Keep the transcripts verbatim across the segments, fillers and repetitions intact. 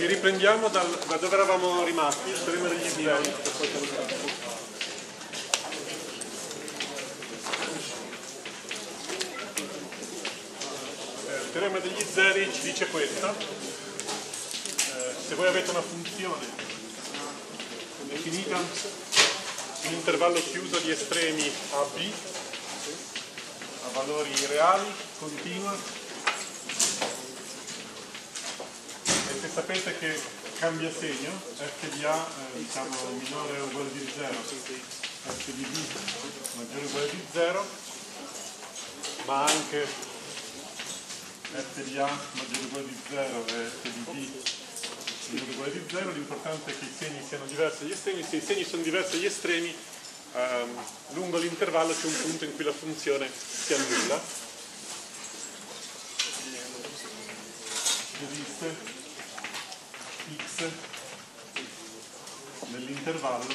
Quindi riprendiamo dal, da dove eravamo rimasti, il teorema degli zeri. Eh, il teorema degli zeri ci dice questo. Eh, se voi avete una funzione definita in un intervallo chiuso di estremi a b, a valori reali, continua, e se sapete che cambia segno, f di a eh, diciamo minore o uguale di zero, f di b maggiore o uguale di zero, ma anche f di a maggiore o uguale di zero e f di b maggiore o uguale di zero, l'importante è che i segni siano diversi agli estremi. Se i segni sono diversi agli estremi, ehm, lungo l'intervallo c'è un punto in cui la funzione si annulla. Esiste x nell'intervallo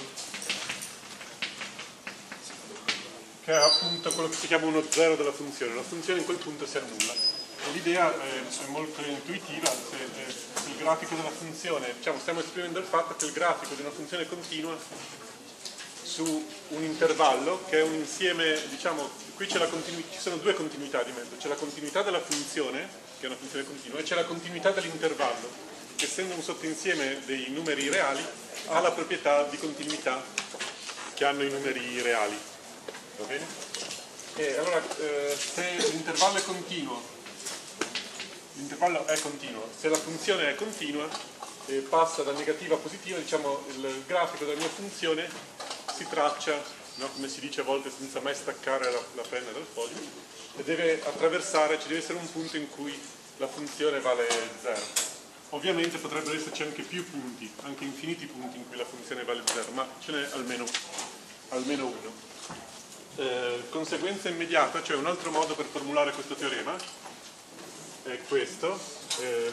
che è appunto quello che si chiama uno zero della funzione. La funzione in quel punto si annulla. E l'idea è, è molto intuitiva. Se, se il grafico della funzione, diciamo, stiamo esprimendo il fatto che il grafico di una funzione continua su un intervallo che è un insieme, diciamo, qui c'è la continuità, ci sono due continuità di mezzo, c'è la continuità della funzione, che è una funzione continua, e c'è la continuità dell'intervallo, che essendo un sottoinsieme dei numeri reali ha la proprietà di continuità che hanno i numeri reali. Va bene? E allora eh, se l'intervallo è continuo, l'intervallo è continuo, se la funzione è continua e passa da negativa a positiva, diciamo il grafico della mia funzione si traccia, no, come si dice a volte senza mai staccare la, la penna dal foglio, e deve attraversare, ci deve essere un punto in cui la funzione vale zero. Ovviamente potrebbero esserci anche più punti, anche infiniti punti in cui la funzione vale zero, ma ce n'è almeno, almeno uno. Eh, conseguenza immediata, cioè un altro modo per formulare questo teorema, è questo. Eh,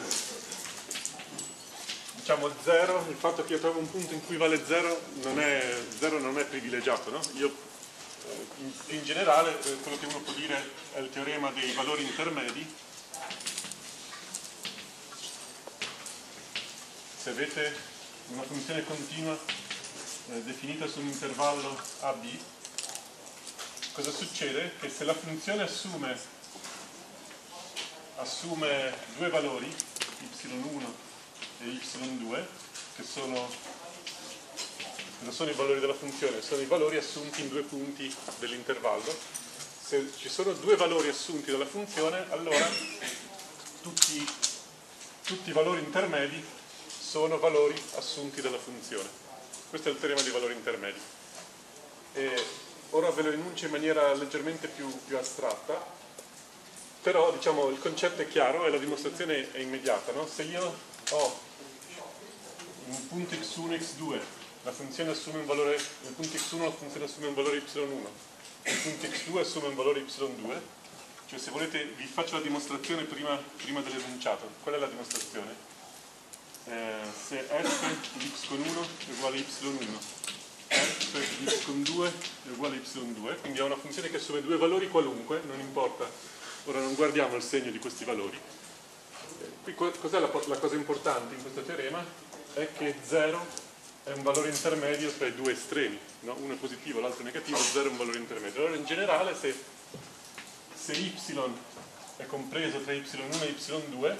diciamo zero, il fatto che io trovo un punto in cui vale zero non è, zero non è privilegiato, no? Io, eh, in, in generale, eh, quello che uno può dire è il teorema dei valori intermedi. Se avete una funzione continua eh, definita su un intervallo a b, cosa succede? Che se la funzione assume, assume due valori, y uno e y due, che sono, non sono i valori della funzione, sono i valori assunti in due punti dell'intervallo. Se ci sono due valori assunti dalla funzione, allora tutti, tutti i valori intermedi sono valori assunti dalla funzione. Questo è il teorema dei valori intermedi. E ora ve lo enuncio in maniera leggermente più, più astratta, però diciamo il concetto è chiaro e la dimostrazione è immediata, no? Se io ho un punto x uno e x due, la funzione assume un valore, nel punto x uno la funzione assume un valore y uno, il punto x due assume un valore y due, cioè se volete vi faccio la dimostrazione prima, prima dell'enunciato. Qual è la dimostrazione? Eh, se f di x con uno è uguale a y uno, f di x con due è uguale a y due, quindi è una funzione che assume due valori qualunque, non importa, ora non guardiamo il segno di questi valori. Eh, qui cos'è la, la cosa importante in questo teorema? È che zero è un valore intermedio tra i due estremi, no? Uno è positivo, l'altro è negativo, zero è un valore intermedio. Allora in generale se, se y è compreso tra y uno e y due,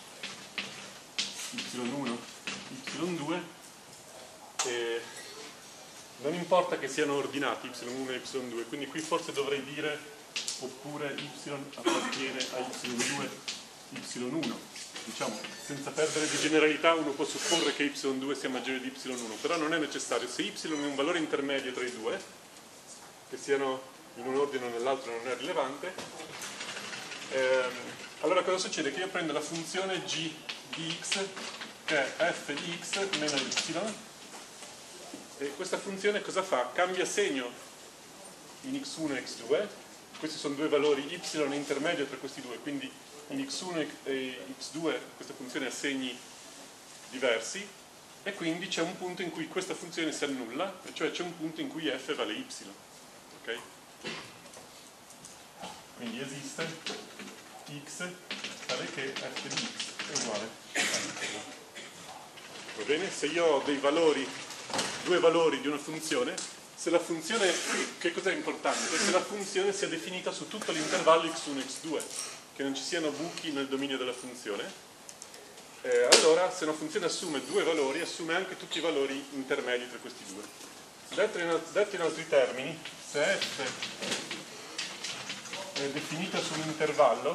y uno, y due, e non importa che siano ordinati y uno e y due, quindi qui forse dovrei dire oppure y appartiene a y due, y uno, diciamo, senza perdere di generalità uno può supporre che y due sia maggiore di y uno, però non è necessario. Se y è un valore intermedio tra i due, che siano in un ordine o nell'altro non è rilevante, ehm, allora cosa succede? Che io prendo la funzione g di x, che è f di x meno y, e questa funzione cosa fa? Cambia segno in x uno e x due, questi sono due valori y intermedio tra questi due, quindi in x uno e x due questa funzione ha segni diversi, e quindi c'è un punto in cui questa funzione si annulla, e cioè c'è un punto in cui f vale y. Okay? Quindi esiste x tale che f di x è uguale a y. va bene? Se io ho dei valori, due valori di una funzione, se la funzione, che cos'è importante? Se la funzione sia definita su tutto l'intervallo x uno x due, che non ci siano buchi nel dominio della funzione. Eh, allora, se una funzione assume due valori, assume anche tutti i valori intermedi tra questi due. Detto in, detto in altri termini, se f è definita su un intervallo,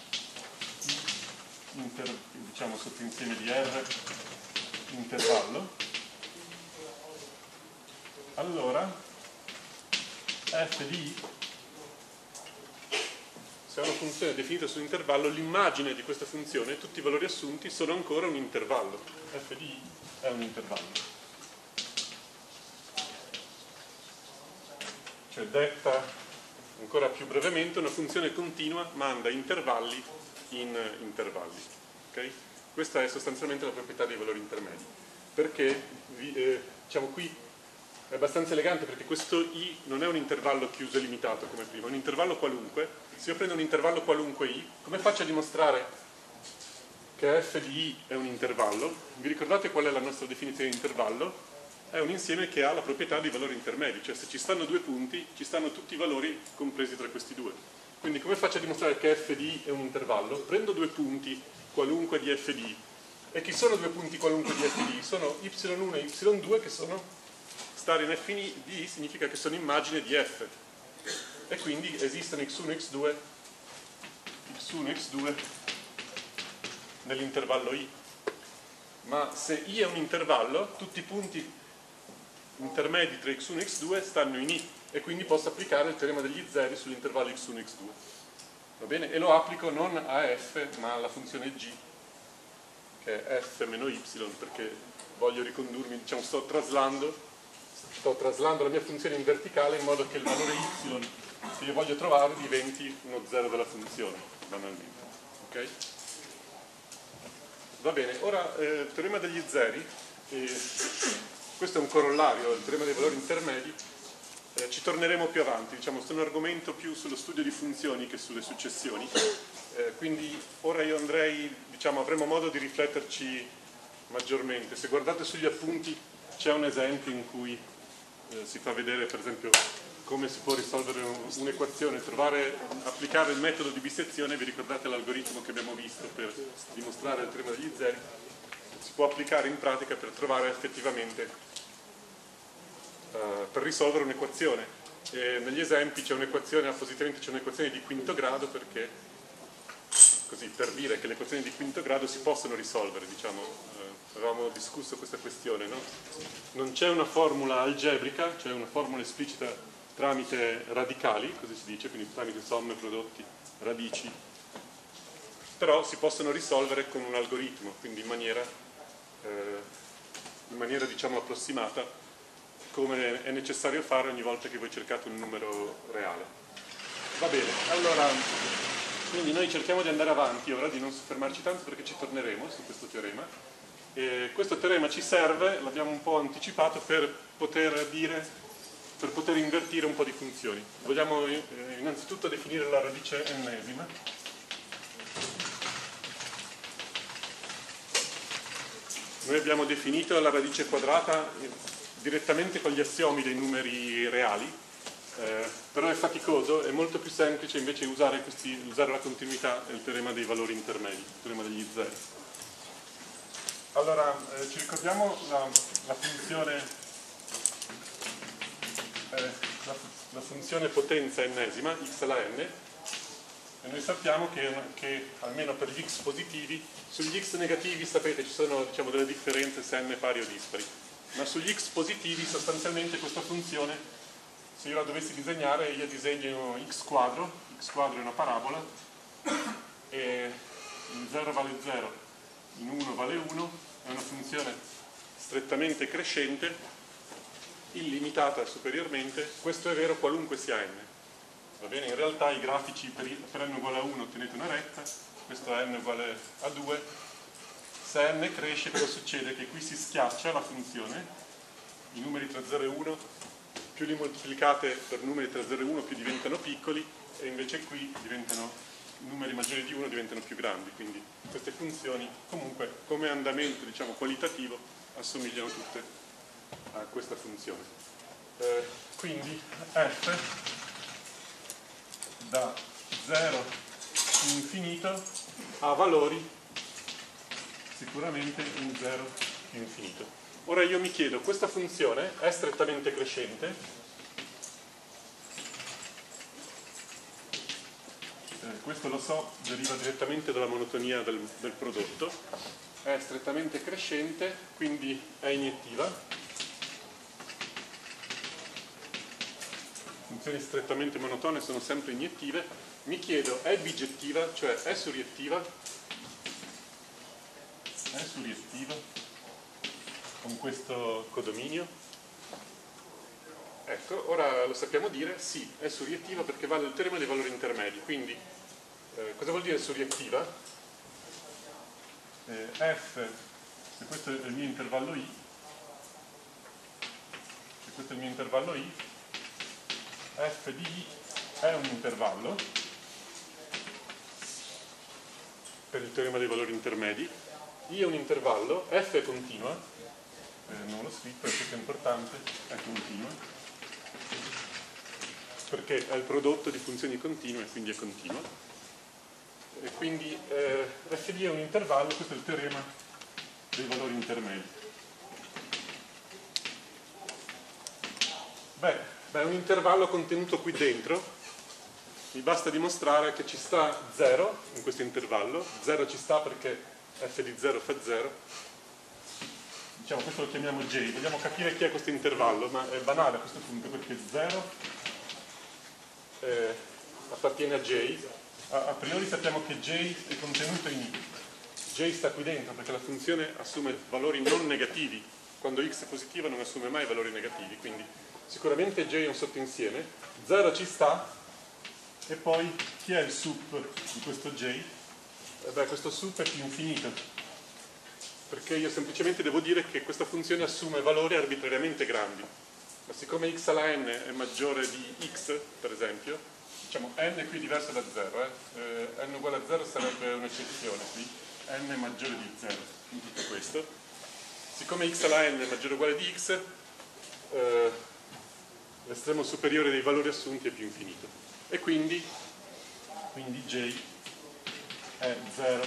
inter, diciamo sottoinsieme di R, intervallo, allora f di i, se è una funzione definita su un intervallo, l'immagine di questa funzione, tutti i valori assunti, sono ancora un intervallo. F di i è un intervallo. Cioè, detta ancora più brevemente, una funzione continua manda intervalli in intervalli. Okay? Questa è sostanzialmente la proprietà dei valori intermedi. Perché, eh, diciamo qui, è abbastanza elegante perché questo i non è un intervallo chiuso e limitato come prima, è un intervallo qualunque. Se io prendo un intervallo qualunque i, come faccio a dimostrare che f di i è un intervallo? Vi ricordate qual è la nostra definizione di intervallo? È un insieme che ha la proprietà dei valori intermedi, cioè se ci stanno due punti, ci stanno tutti i valori compresi tra questi due. Quindi come faccio a dimostrare che f di i è un intervallo? Prendo due punti qualunque di f di i. E chi sono due punti qualunque di f di i? Sono y uno e y due che sono stare in f di i, significa che sono immagine di f. E quindi esistono x uno e x due, x uno e x due nell'intervallo i. Ma se i è un intervallo, tutti i punti intermedi tra x uno e x due stanno in i, e quindi posso applicare il teorema degli zeri sull'intervallo x uno e x due. Va bene? E lo applico non a f, ma alla funzione g, che è f meno y, perché voglio ricondurmi, diciamo, sto traslando sto traslando la mia funzione in verticale in modo che il valore y che io voglio trovare diventi uno zero della funzione, banalmente. Ok? Va bene, ora eh, il teorema degli zeri, eh, questo è un corollario, il teorema dei valori intermedi, eh, ci torneremo più avanti, diciamo, è un argomento più sullo studio di funzioni che sulle successioni, eh, quindi ora io andrei, diciamo, avremo modo di rifletterci maggiormente. Se guardate sugli appunti c'è un esempio in cui eh, si fa vedere, per esempio, come si può risolvere un'equazione, trovare, applicare il metodo di bisezione. Vi ricordate l'algoritmo che abbiamo visto per dimostrare il teorema degli zeri? Si può applicare in pratica per trovare effettivamente, uh, per risolvere un'equazione. E negli esempi c'è un'equazione, appositamente c'è un'equazione di quinto grado, perché, così, per dire che le equazioni di quinto grado si possono risolvere, diciamo, uh, avevamo discusso questa questione, no? Non c'è una formula algebrica, cioè una formula esplicita tramite radicali, così si dice, quindi tramite somme, prodotti, radici, però si possono risolvere con un algoritmo, quindi in maniera, eh, in maniera diciamo approssimata, come è necessario fare ogni volta che voi cercate un numero reale. Va bene, allora, quindi noi cerchiamo di andare avanti ora, di non soffermarci tanto perché ci torneremo su questo teorema. E questo teorema ci serve, l'abbiamo un po' anticipato, per poter dire... per poter invertire un po' di funzioni. Vogliamo eh, innanzitutto definire la radice ennesima. Noi abbiamo definito la radice quadrata direttamente con gli assiomi dei numeri reali, eh, però è faticoso, è molto più semplice invece usare, questi, usare la continuità e il teorema dei valori intermedi, il teorema degli zeri. Allora, eh, ci ricordiamo la, la funzione Eh, la, la funzione potenza ennesima, x alla n, e noi sappiamo che, che almeno per gli x positivi, sugli x negativi sapete ci sono, diciamo, delle differenze se n pari o dispari, ma sugli x positivi sostanzialmente questa funzione, se io la dovessi disegnare, io disegno x quadro, x quadro è una parabola, e in zero vale zero, in uno vale uno, è una funzione strettamente crescente, illimitata superiormente. Questo è vero qualunque sia n. Va bene? In realtà i grafici per, per n uguale a uno ottenete una retta, questo è n uguale a due. Se n cresce, cosa succede? Che qui si schiaccia la funzione, i numeri tra zero e uno, più li moltiplicate per numeri tra zero e uno più diventano piccoli, e invece qui diventano numeri maggiori di uno diventano più grandi, quindi queste funzioni comunque come andamento, diciamo, qualitativo assomigliano tutte a questa funzione. Eh, quindi f da zero in infinito ha valori sicuramente in zero più infinito. Ora io mi chiedo, questa funzione è strettamente crescente? Questo lo so, deriva direttamente dalla monotonia del, del prodotto, è strettamente crescente, quindi è iniettiva. Funzioni strettamente monotone sono sempre iniettive. Mi chiedo, è bigettiva, cioè è suriettiva? È suriettiva con questo codominio? Ecco, ora lo sappiamo dire, sì, è suriettiva perché vale il teorema dei valori intermedi, quindi Eh, cosa vuol dire suriettiva? Eh, f, se questo è il mio intervallo i, se questo è il mio intervallo i, f di i è un intervallo per il teorema dei valori intermedi, i è un intervallo, f è continua, eh, non l'ho scritto, questo è importante, è continua, perché è il prodotto di funzioni continue, quindi è continua. E quindi eh, f di è un intervallo, questo è il teorema dei valori intermedi. Beh, beh, è un intervallo contenuto qui dentro, mi basta dimostrare che ci sta zero in questo intervallo, zero ci sta perché f di zero fa zero, diciamo questo lo chiamiamo J, vogliamo capire chi è questo intervallo, ma è banale a questo punto perché zero eh, appartiene a J. A priori sappiamo che J è contenuto in I. J sta qui dentro perché la funzione assume valori non negativi. Quando x è positiva non assume mai valori negativi, quindi sicuramente J è un sottoinsieme. zero ci sta, e poi chi è il sup di questo J? Eh beh, questo sup è più infinito, perché io semplicemente devo dire che questa funzione assume valori arbitrariamente grandi. Ma siccome x alla n è maggiore di x, per esempio, diciamo n qui è diverso da zero, eh? Eh, n uguale a zero sarebbe un'eccezione qui, n è maggiore di zero in tutto questo. Siccome x alla n è maggiore o uguale di x, eh, l'estremo superiore dei valori assunti è più infinito. E quindi, quindi J è zero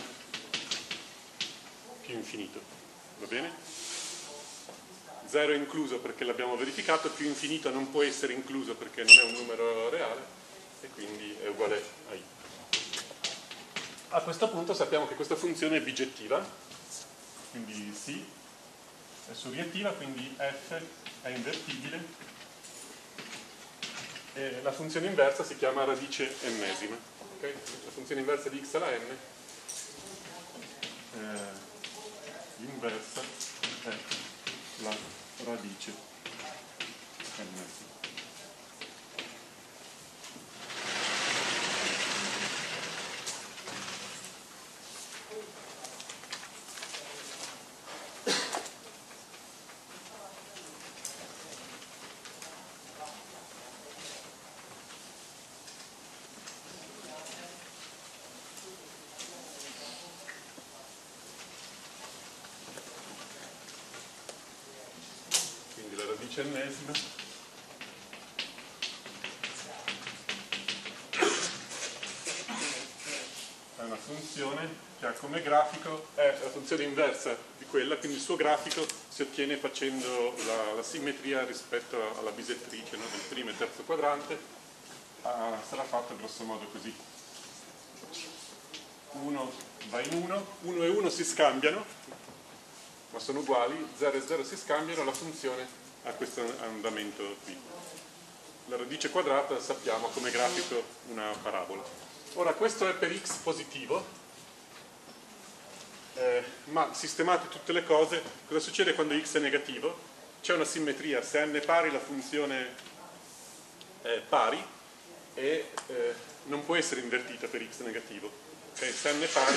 più infinito, va bene? zero è incluso perché l'abbiamo verificato, più infinito non può essere incluso perché non è un numero reale, e quindi è uguale a i. A questo punto sappiamo che questa funzione è bigettiva, quindi sì, è suriettiva, quindi f è invertibile, e la funzione inversa si chiama radice ennesima. Okay? La funzione inversa di x alla n, eh, l'inversa è la radice ennesima. Ennesima è una funzione che ha come grafico, è la funzione inversa di quella, quindi il suo grafico si ottiene facendo la, la simmetria rispetto alla bisettrice, no? Del primo e terzo quadrante. Ah, sarà fatto grosso modo così: uno va in uno, uno e uno si scambiano ma sono uguali, zero e zero si scambiano, la funzione a questo andamento qui. La radice quadrata sappiamo come grafico una parabola. Ora questo è per x positivo, eh, ma sistemate tutte le cose, cosa succede quando x è negativo? C'è una simmetria, se n è pari la funzione è pari e eh, non può essere invertita per x negativo. Okay? Se n è pari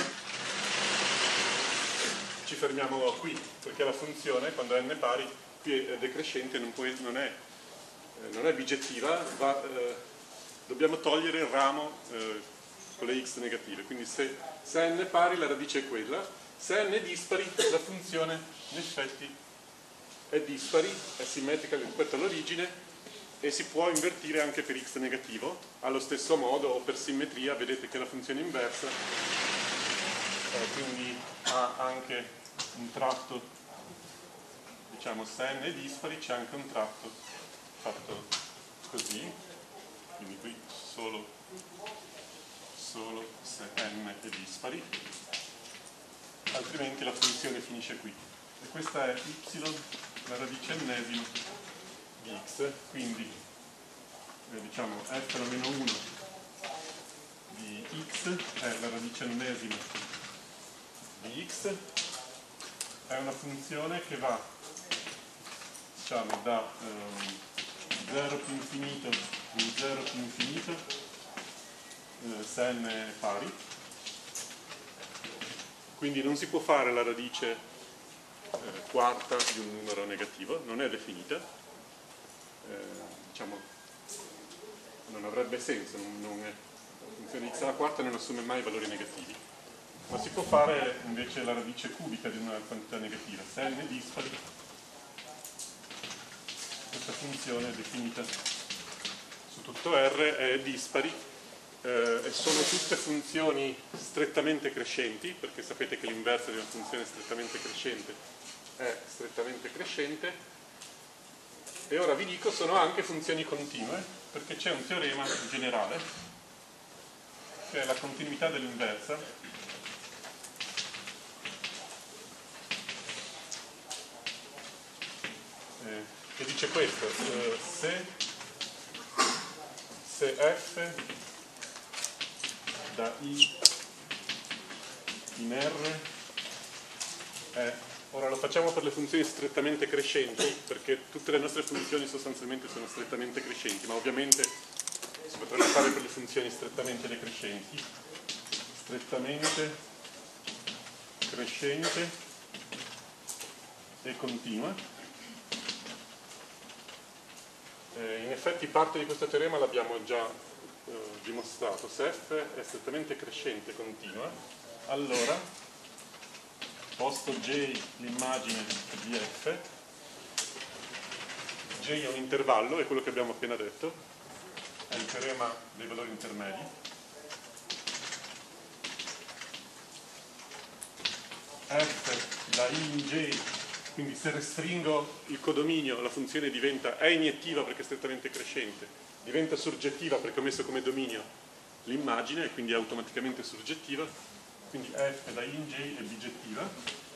ci fermiamo qui, perché la funzione quando n è pari è decrescente, non, può, non, è, eh, non è bigettiva, va, eh, dobbiamo togliere il ramo eh, con le x negative, quindi se, se n è pari la radice è quella, se n è dispari la funzione in effetti è dispari, è simmetrica rispetto all'origine e si può invertire anche per x negativo. Allo stesso modo, o per simmetria, vedete che la funzione inversa eh, quindi ha anche un tratto, diciamo se n è dispari c'è anche un tratto fatto così, quindi qui solo, solo se n è dispari, altrimenti la funzione finisce qui. E questa è y, la radice ennesima di x, quindi eh, diciamo f la meno uno di x è la radice ennesima di x, è una funzione che va, diciamo, da ehm, zero più infinito più zero più infinito eh, se n è pari, quindi non si può fare la radice eh, quarta di un numero negativo, non è definita, eh, diciamo non avrebbe senso, non, non è, la funzione x alla quarta non assume mai valori negativi, ma si può fare invece la radice cubica di una quantità negativa, se n è dispari questa funzione è definita su tutto R, è dispari eh, e sono tutte funzioni strettamente crescenti, perché sapete che l'inverso di una funzione strettamente crescente è strettamente crescente, e ora vi dico sono anche funzioni continue, perché c'è un teorema generale che è la continuità dell'inversa, eh, che dice questo, eh, se, se f da i in R è, ora lo facciamo per le funzioni strettamente crescenti, perché tutte le nostre funzioni sostanzialmente sono strettamente crescenti, ma ovviamente si potrebbe fare per le funzioni strettamente decrescenti, strettamente crescente e continua. Eh, in effetti parte di questo teorema l'abbiamo già eh, dimostrato. Se f è strettamente crescente e continua, allora posto J l'immagine di f, J è un intervallo, è quello che abbiamo appena detto, è il teorema dei valori intermedi. F da I in J, quindi se restringo il codominio la funzione diventa, è iniettiva perché è strettamente crescente, diventa surgettiva perché ho messo come dominio l'immagine e quindi è automaticamente surgettiva, quindi F da I in J è bigettiva,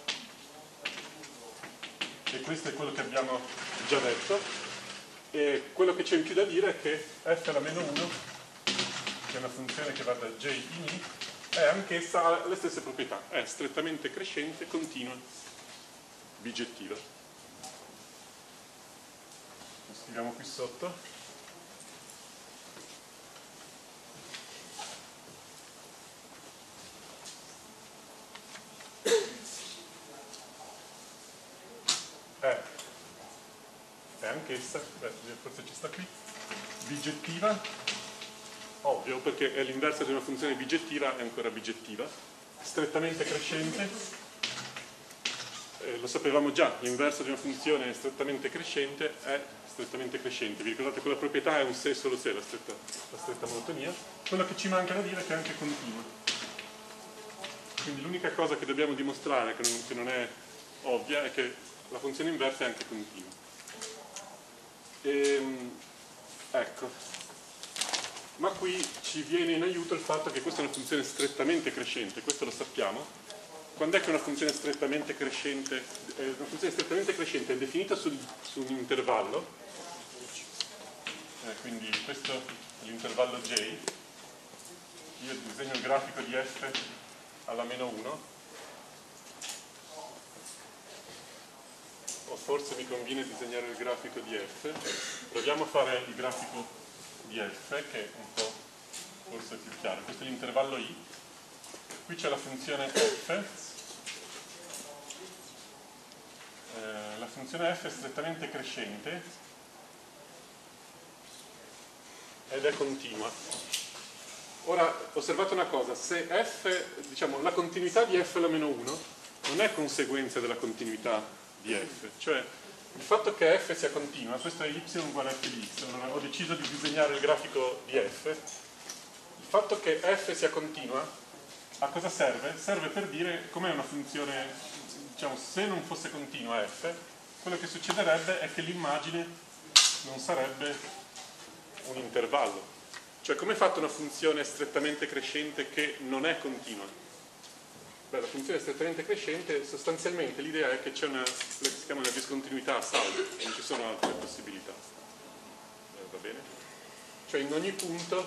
e questo è quello che abbiamo già detto, e quello che c'è in più da dire è che f alla meno uno, che è una funzione che va da J in I, è anch'essa ha le stesse proprietà, è strettamente crescente, continua, bigettiva. Lo scriviamo qui sotto. È, è anch'essa, beh, forse ci sta qui, bigettiva, ovvio perché è l'inverso di una funzione bigettiva, è ancora bigettiva, strettamente crescente, eh, lo sapevamo già, l'inverso di una funzione strettamente crescente è strettamente crescente, vi ricordate quella proprietà è un se solo se, la stretta, la stretta monotonia, quello che ci manca da dire è che è anche continua, quindi l'unica cosa che dobbiamo dimostrare che non, che non è ovvia è che la funzione inversa è anche continua. Ehm, ecco, ma qui ci viene in aiuto il fatto che questa è una funzione strettamente crescente, questo lo sappiamo. Quando è che una funzione strettamente crescente, eh, una funzione strettamente crescente è definita sul, su un intervallo, eh, quindi questo è l'intervallo J, io disegno il grafico di f alla meno uno, o forse mi conviene disegnare il grafico di f, proviamo a fare il grafico di f che è un po' forse più chiaro, questo è l'intervallo I, qui c'è la funzione f, eh, la funzione f è strettamente crescente ed è continua. Ora, osservate una cosa, se f, diciamo, la continuità di f alla meno uno non è conseguenza della continuità di f, cioè il fatto che f sia continua, questo è y uguale a f di x, allora ho deciso di disegnare il grafico di f, il fatto che f sia continua, a cosa serve? Serve per dire com'è una funzione, diciamo, se non fosse continua f, quello che succederebbe è che l'immagine non sarebbe un intervallo. Cioè, come è fatta una funzione strettamente crescente che non è continua? Beh, la funzione strettamente crescente, sostanzialmente l'idea è che c'è una, quella che si chiama una discontinuità a saldo, non ci sono altre possibilità. Eh, va bene? Cioè, in ogni punto,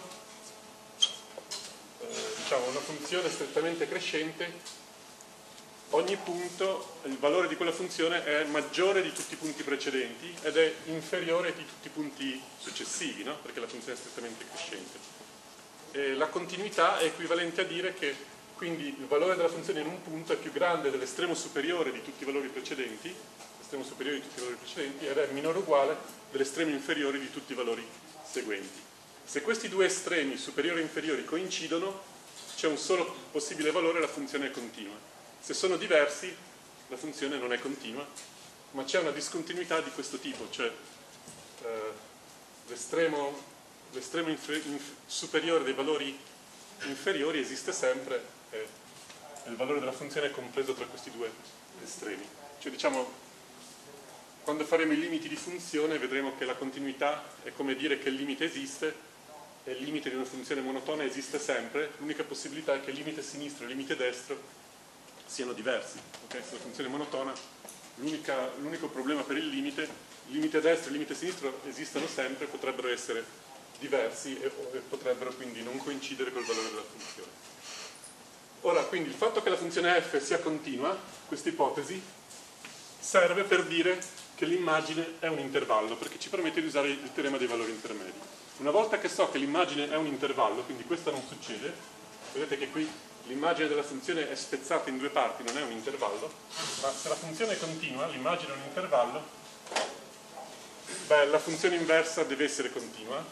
eh, diciamo, una funzione strettamente crescente, ogni punto, il valore di quella funzione è maggiore di tutti i punti precedenti ed è inferiore di tutti i punti successivi, no? Perché la funzione è strettamente crescente. E la continuità è equivalente a dire che quindi il valore della funzione in un punto è più grande dell'estremo superiore di tutti i valori precedenti, l'estremo superiore di tutti i valori precedenti, ed è minore o uguale dell'estremo inferiore di tutti i valori seguenti. Se questi due estremi, superiori e inferiori, coincidono, c'è un solo possibile valore, la funzione è continua. Se sono diversi, la funzione non è continua, ma c'è una discontinuità di questo tipo, cioè eh, l'estremo l'estremo superiore dei valori inferiori esiste sempre, e il valore della funzione è compreso tra questi due estremi. Cioè, diciamo, quando faremo i limiti di funzione vedremo che la continuità è come dire che il limite esiste e il limite di una funzione monotona esiste sempre, l'unica possibilità è che il limite sinistro e il limite destro siano diversi. Okay? Se la funzione è monotona, l'unico problema per il limite, il limite destro e il limite sinistro esistono sempre, potrebbero essere diversi e, e potrebbero quindi non coincidere col valore della funzione. Ora, quindi il fatto che la funzione f sia continua, questa ipotesi, serve per dire che l'immagine è un intervallo, perché ci permette di usare il teorema dei valori intermedi. Una volta che so che l'immagine è un intervallo, quindi questo non succede, vedete che qui l'immagine della funzione è spezzata in due parti, non è un intervallo, ma se la funzione è continua, l'immagine è un intervallo, beh, la funzione inversa deve essere continua.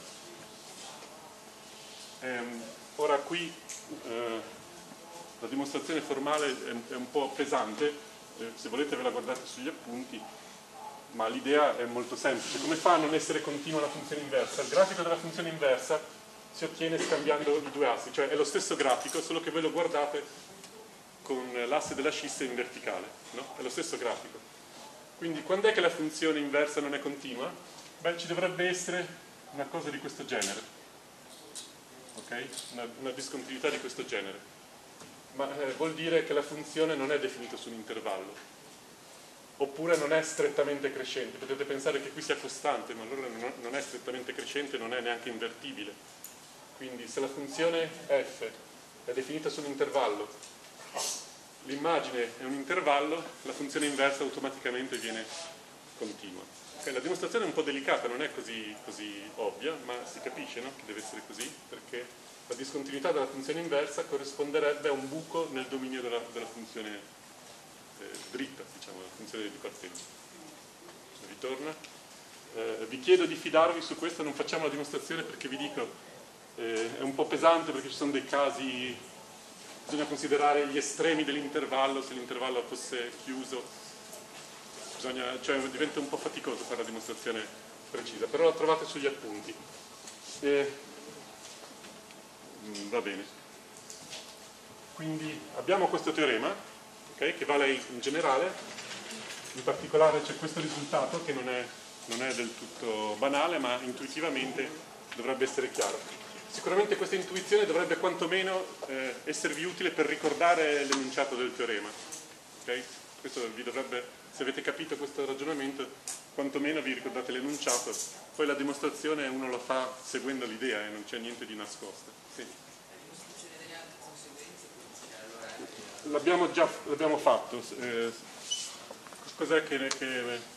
Ehm, ora qui eh, la dimostrazione formale è, è un po' pesante, eh, se volete ve la guardate sugli appunti, ma l'idea è molto semplice. Come fa a non essere continua la funzione inversa? Il grafico della funzione inversa si ottiene scambiando i due assi, cioè è lo stesso grafico, solo che voi lo guardate con l'asse della scissa in verticale, no? È lo stesso grafico. Quindi quando è che la funzione inversa non è continua? Beh, ci dovrebbe essere una cosa di questo genere, ok? Una, una discontinuità di questo genere, ma eh, vuol dire che la funzione non è definita su un intervallo, oppure non è strettamente crescente. Potete pensare che qui sia costante, ma allora non è strettamente crescente, non è neanche invertibile. Quindi se la funzione f è definita su un intervallo, l'immagine è un intervallo, la funzione inversa automaticamente viene continua. Okay, la dimostrazione è un po' delicata, non è così, così ovvia, ma si capisce, no? Che deve essere così, perché la discontinuità della funzione inversa corrisponderebbe a un buco nel dominio della, della funzione eh, dritta, diciamo, la funzione di partenza. Ritorna. Eh, vi chiedo di fidarvi su questo, non facciamo la dimostrazione perché vi dico eh, è un po' pesante, perché ci sono dei casi, bisogna considerare gli estremi dell'intervallo, se l'intervallo fosse chiuso, bisogna, cioè diventa un po' faticoso fare la dimostrazione precisa, però la trovate sugli appunti. Eh, va bene. Quindi abbiamo questo teorema, okay, che vale in generale, in particolare c'è questo risultato che non è, non è del tutto banale, ma intuitivamente dovrebbe essere chiaro. Sicuramente questa intuizione dovrebbe quantomeno eh, esservi utile per ricordare l'enunciato del teorema. Okay? Questo vi dovrebbe, se avete capito questo ragionamento, quantomeno vi ricordate l'enunciato, poi la dimostrazione uno lo fa seguendo l'idea e eh, non c'è niente di nascosto. Sì. L'abbiamo già l'abbiamo fatto. Eh, cos'è che, che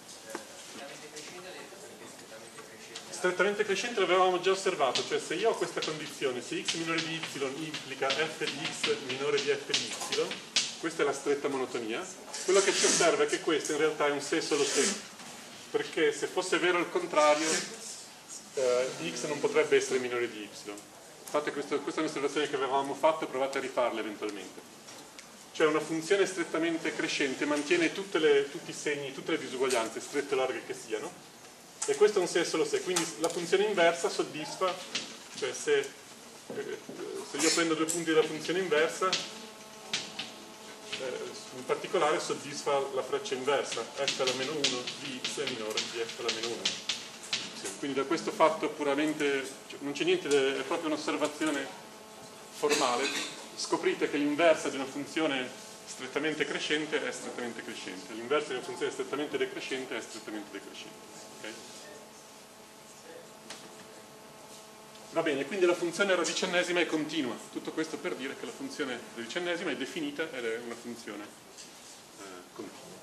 strettamente crescente l'avevamo già osservato, cioè se io ho questa condizione, se x minore di y implica f di x minore di f di y, questa è la stretta monotonia, quello che ci osserva è che questo in realtà è un se solo se, perché se fosse vero il contrario, eh, x non potrebbe essere minore di y. fate questo, questa è un'osservazione che avevamo fatto e provate a rifarla eventualmente. Cioè una funzione strettamente crescente mantiene tutte le, tutti i segni, tutte le disuguaglianze, strette o larghe che siano, e questo è un se e solo se, quindi la funzione inversa soddisfa, cioè se, eh, se io prendo due punti della funzione inversa, eh, in particolare soddisfa la freccia inversa, f alla meno uno di x è minore di f alla meno uno. Quindi da questo fatto puramente, cioè non c'è niente, è proprio un'osservazione formale, scoprite che l'inversa di una funzione strettamente crescente è strettamente crescente, l'inversa di una funzione strettamente decrescente è strettamente decrescente. Okay? Va bene, quindi la funzione radicennesima è continua, tutto questo per dire che la funzione radicennesima è definita ed è una funzione eh, continua.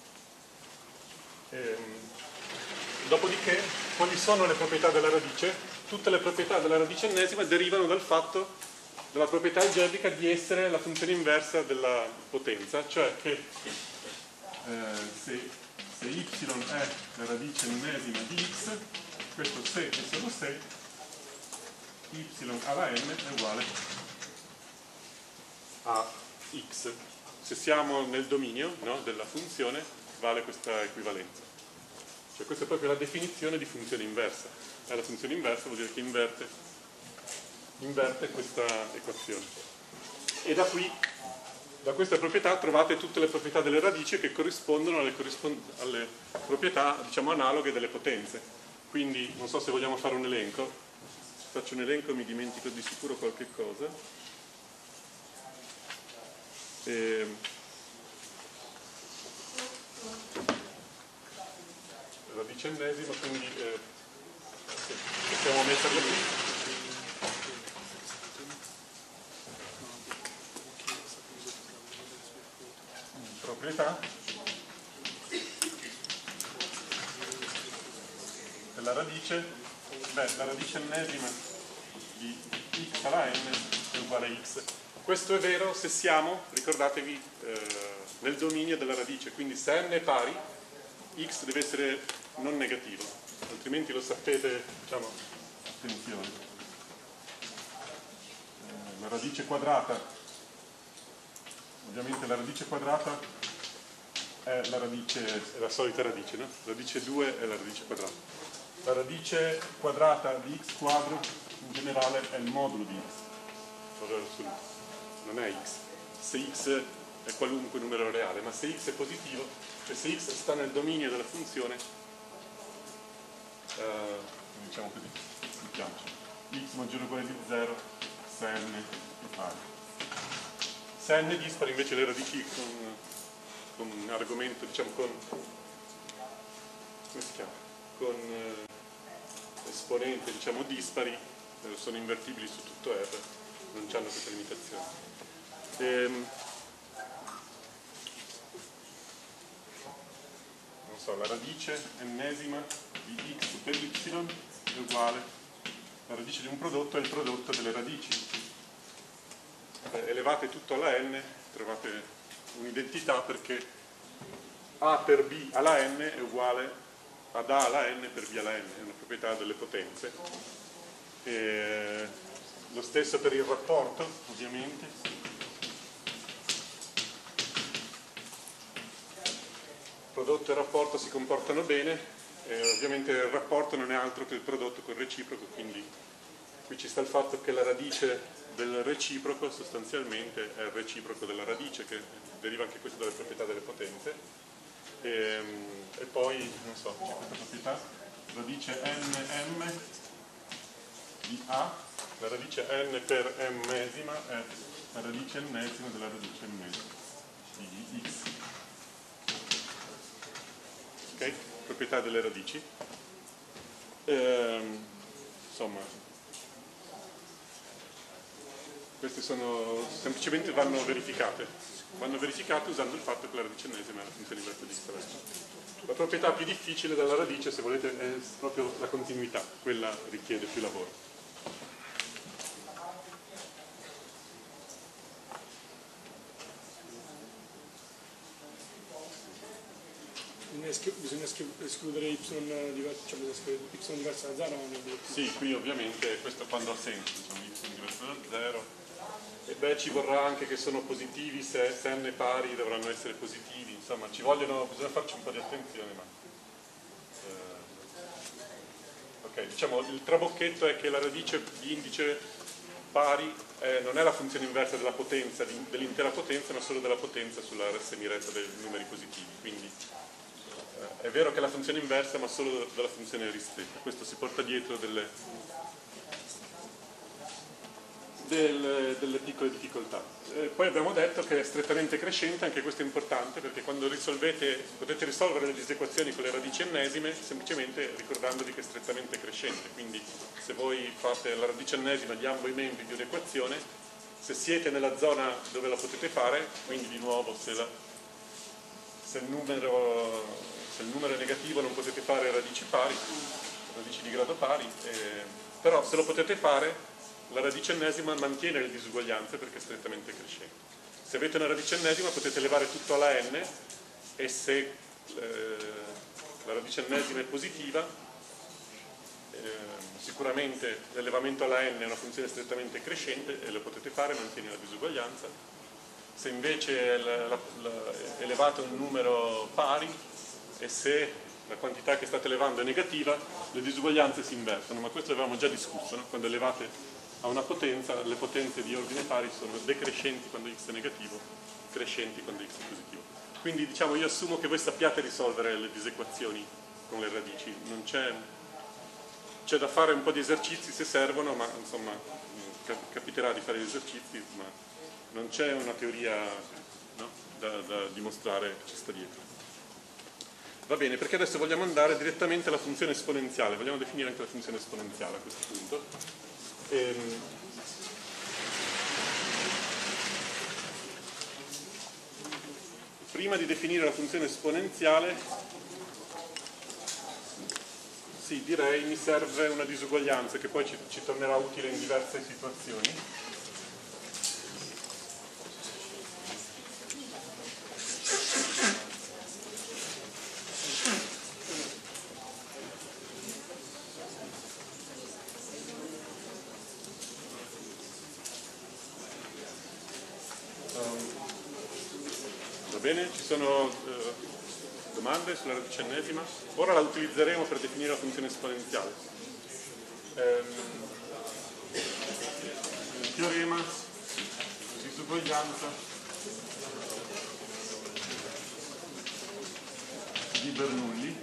Ehm, Dopodiché, quali sono le proprietà della radice? Tutte le proprietà della radicennesima derivano dal fatto, dalla proprietà algebrica di essere la funzione inversa della potenza, cioè che eh, se, se y è la radice ennesima di x, questo se e solo se, y alla n è uguale a x. Se siamo nel dominio, no, della funzione, vale questa equivalenza. Cioè questa è proprio la definizione di funzione inversa. E la funzione inversa vuol dire che inverte, inverte questa equazione. E da qui, da questa proprietà, trovate tutte le proprietà delle radici che corrispondono alle, corrispond alle proprietà, diciamo, analoghe delle potenze. Quindi, non so se vogliamo fare un elenco. Se faccio un elenco mi dimentico di sicuro qualche cosa. E... radicennesima, quindi eh, possiamo metterlo qui. Proprietà della radice, beh, la radice ennesima di x alla n è uguale a x. Questo è vero se siamo, ricordatevi, eh, nel dominio della radice, quindi se n è pari, x deve essere non negativo, altrimenti lo sapete, diciamo, attenzione. Eh, la radice quadrata, ovviamente la radice quadrata è la radice, è la solita radice, no? Radice due è la radice quadrata. La radice quadrata di x quadro in generale è il modulo di x, valore assoluto, non è x. Se x è qualunque numero reale, ma se x è positivo, cioè se x sta nel dominio della funzione, Uh, diciamo così, mettiamoci x maggiore o uguale di zero se n è pari. Se n dispari invece le radici con, con un argomento, diciamo con, come si chiama? Con eh, esponente, diciamo, dispari, eh, sono invertibili su tutto R, non hanno questa limitazione. Ehm, non so, la radice ennesima di x per y è uguale, la radice di un prodotto è il prodotto delle radici. Eh, elevate tutto alla n, trovate un'identità perché a per b alla n è uguale ad a alla n per b alla n, è una proprietà delle potenze. E lo stesso per il rapporto, ovviamente. Prodotto e rapporto si comportano bene. Eh, ovviamente il rapporto non è altro che il prodotto col reciproco, quindi qui ci sta il fatto che la radice del reciproco sostanzialmente è il reciproco della radice, che deriva anche questo dalle proprietà delle potenze. E, e poi, non so, c'è questa proprietà, radice nm di a, la radice n per m-esima è la radice ennesima della radice m-esima di x. Ok? Proprietà delle radici. Ehm, insomma, queste sono semplicemente vanno verificate. Vanno verificate usando il fatto che la radice ennesima è la funzione inversa di x. La proprietà più difficile della radice, se volete, è proprio la continuità, quella richiede più lavoro. bisogna escludere y diverso, cioè bisogna scrivere y diverso da zero. Sì, qui ovviamente questo quando ha senso, diciamo y diverso da zero. E beh, ci vorrà anche che sono positivi, se, se n pari dovranno essere positivi, insomma ci vogliono, bisogna farci un po' di attenzione, ma eh, ok, diciamo il trabocchetto è che la radice di indice pari eh, non è la funzione inversa della potenza, dell'intera potenza, ma solo della potenza sulla semiretta dei numeri positivi, quindi eh, è vero che è la funzione inversa, ma solo della funzione ristretta. Questo si porta dietro delle, delle, delle piccole difficoltà. Eh, poi abbiamo detto che è strettamente crescente, anche questo è importante, perché quando risolvete, potete risolvere le disequazioni con le radici ennesime, semplicemente ricordandovi che è strettamente crescente, quindi se voi fate la radice ennesima di ambo i membri di un'equazione, se siete nella zona dove la potete fare, quindi di nuovo se, la, se, il, numero, se il numero è negativo non potete fare radici pari, radici di grado pari, eh, però se lo potete fare la radice ennesima mantiene le disuguaglianze perché è strettamente crescente. Se avete una radice ennesima potete elevare tutto alla n e se eh, la radice ennesima è positiva, eh, sicuramente l'elevamento alla n è una funzione strettamente crescente e lo potete fare, mantiene la disuguaglianza. Se invece è elevato un numero pari e se la quantità che state elevando è negativa, le disuguaglianze si invertono, ma questo l'avevamo già discusso, no? Quando elevate a una potenza, le potenze di ordine pari sono decrescenti quando x è negativo, crescenti quando x è positivo. Quindi diciamo io assumo che voi sappiate risolvere le disequazioni con le radici, non c'è, c'è da fare un po' di esercizi se servono, ma insomma capiterà di fare gli esercizi, ma non c'è una teoria, no, da, da dimostrare che ci sta dietro. Va bene, perché adesso vogliamo andare direttamente alla funzione esponenziale, vogliamo definire anche la funzione esponenziale a questo punto. Ehm, prima di definire la funzione esponenziale, sì, direi mi serve una disuguaglianza che poi ci, ci tornerà utile in diverse situazioni. Bene, ci sono eh, domande sulla radice ennesima? Ora la utilizzeremo per definire la funzione esponenziale. Ehm, il teorema di disuguaglianza di Bernoulli.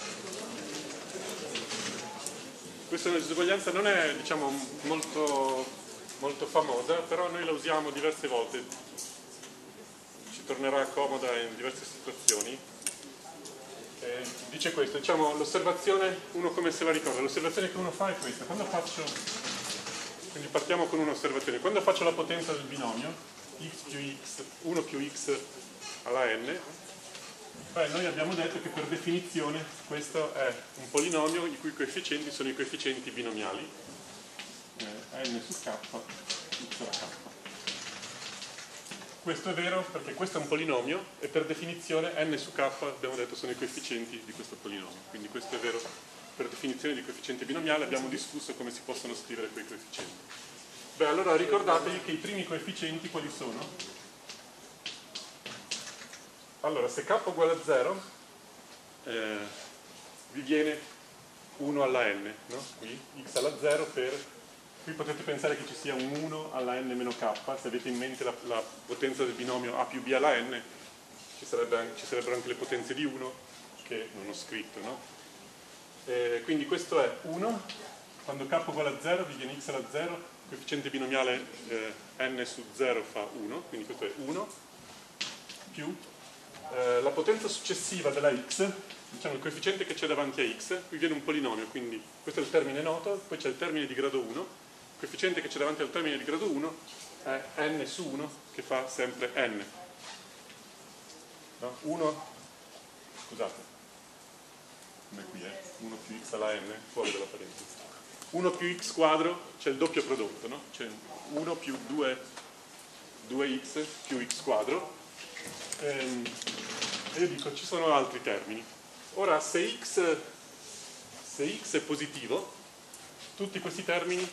Questa disuguaglianza non è, diciamo, molto, molto famosa, però noi la usiamo diverse volte. Tornerà comoda in diverse situazioni. Eh, dice questo, diciamo l'osservazione, uno come se la ricorda, l'osservazione che uno fa è questa, quando faccio, quindi partiamo con un'osservazione, quando faccio la potenza del binomio, x più x, uno più x alla n, beh, noi abbiamo detto che per definizione questo è un polinomio i cui coefficienti sono i coefficienti binomiali, eh, n su k, x alla k. Questo è vero perché questo è un polinomio e per definizione n su k abbiamo detto sono i coefficienti di questo polinomio, quindi questo è vero per definizione di coefficiente binomiale, abbiamo discusso come si possono scrivere quei coefficienti. Beh, allora ricordatevi che i primi coefficienti quali sono? Allora, se k uguale a zero eh, vi viene uno alla n, no? Qui x alla zero per... Qui potete pensare che ci sia un uno alla n meno k, se avete in mente la, la potenza del binomio a più b alla n, ci, sarebbe, ci sarebbero anche le potenze di uno, che non ho scritto, no? Eh, quindi questo è uno, quando k uguale a zero vi viene x alla zero, il coefficiente binomiale eh, n su zero fa uno, quindi questo è uno, più eh, la potenza successiva della x, diciamo il coefficiente che c'è davanti a x, qui viene un polinomio, quindi questo è il termine noto, poi c'è il termine di grado uno, il coefficiente che c'è davanti al termine di grado uno è n su uno, che fa sempre n. No? uno, scusate, come qui è, uno più x alla n, fuori dalla parentesi. uno più x quadro, c'è il doppio prodotto, no? C'è uno più due, due x più x quadro. E io dico, ci sono altri termini. Ora, se x, se x è positivo, tutti questi termini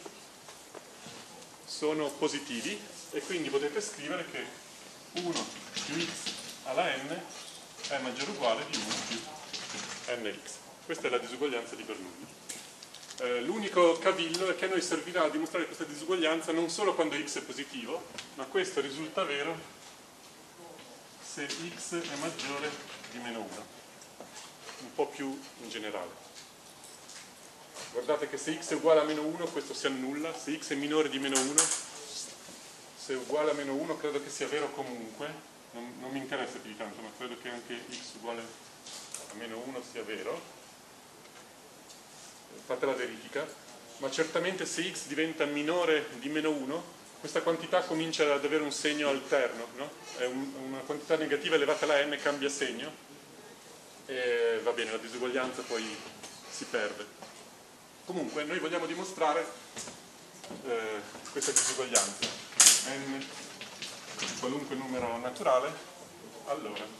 sono positivi e quindi potete scrivere che uno più x alla n è maggiore o uguale di uno più nx. Questa è la disuguaglianza di Bernoulli. Eh, l'unico cavillo è che a noi servirà a dimostrare questa disuguaglianza non solo quando x è positivo, ma questo risulta vero se x è maggiore di meno uno, un po' più in generale. Guardate che se x è uguale a meno uno questo si annulla, se x è minore di meno uno, se è uguale a meno uno credo che sia vero comunque, non, non mi interessa più di tanto, ma credo che anche x uguale a meno uno sia vero. Fate la verifica, ma certamente se x diventa minore di meno uno, questa quantità comincia ad avere un segno alterno, no? È un, una quantità negativa elevata alla n cambia segno e va bene, la disuguaglianza poi si perde. Comunque noi vogliamo dimostrare eh, questa disuguaglianza n qualunque numero naturale. Allora,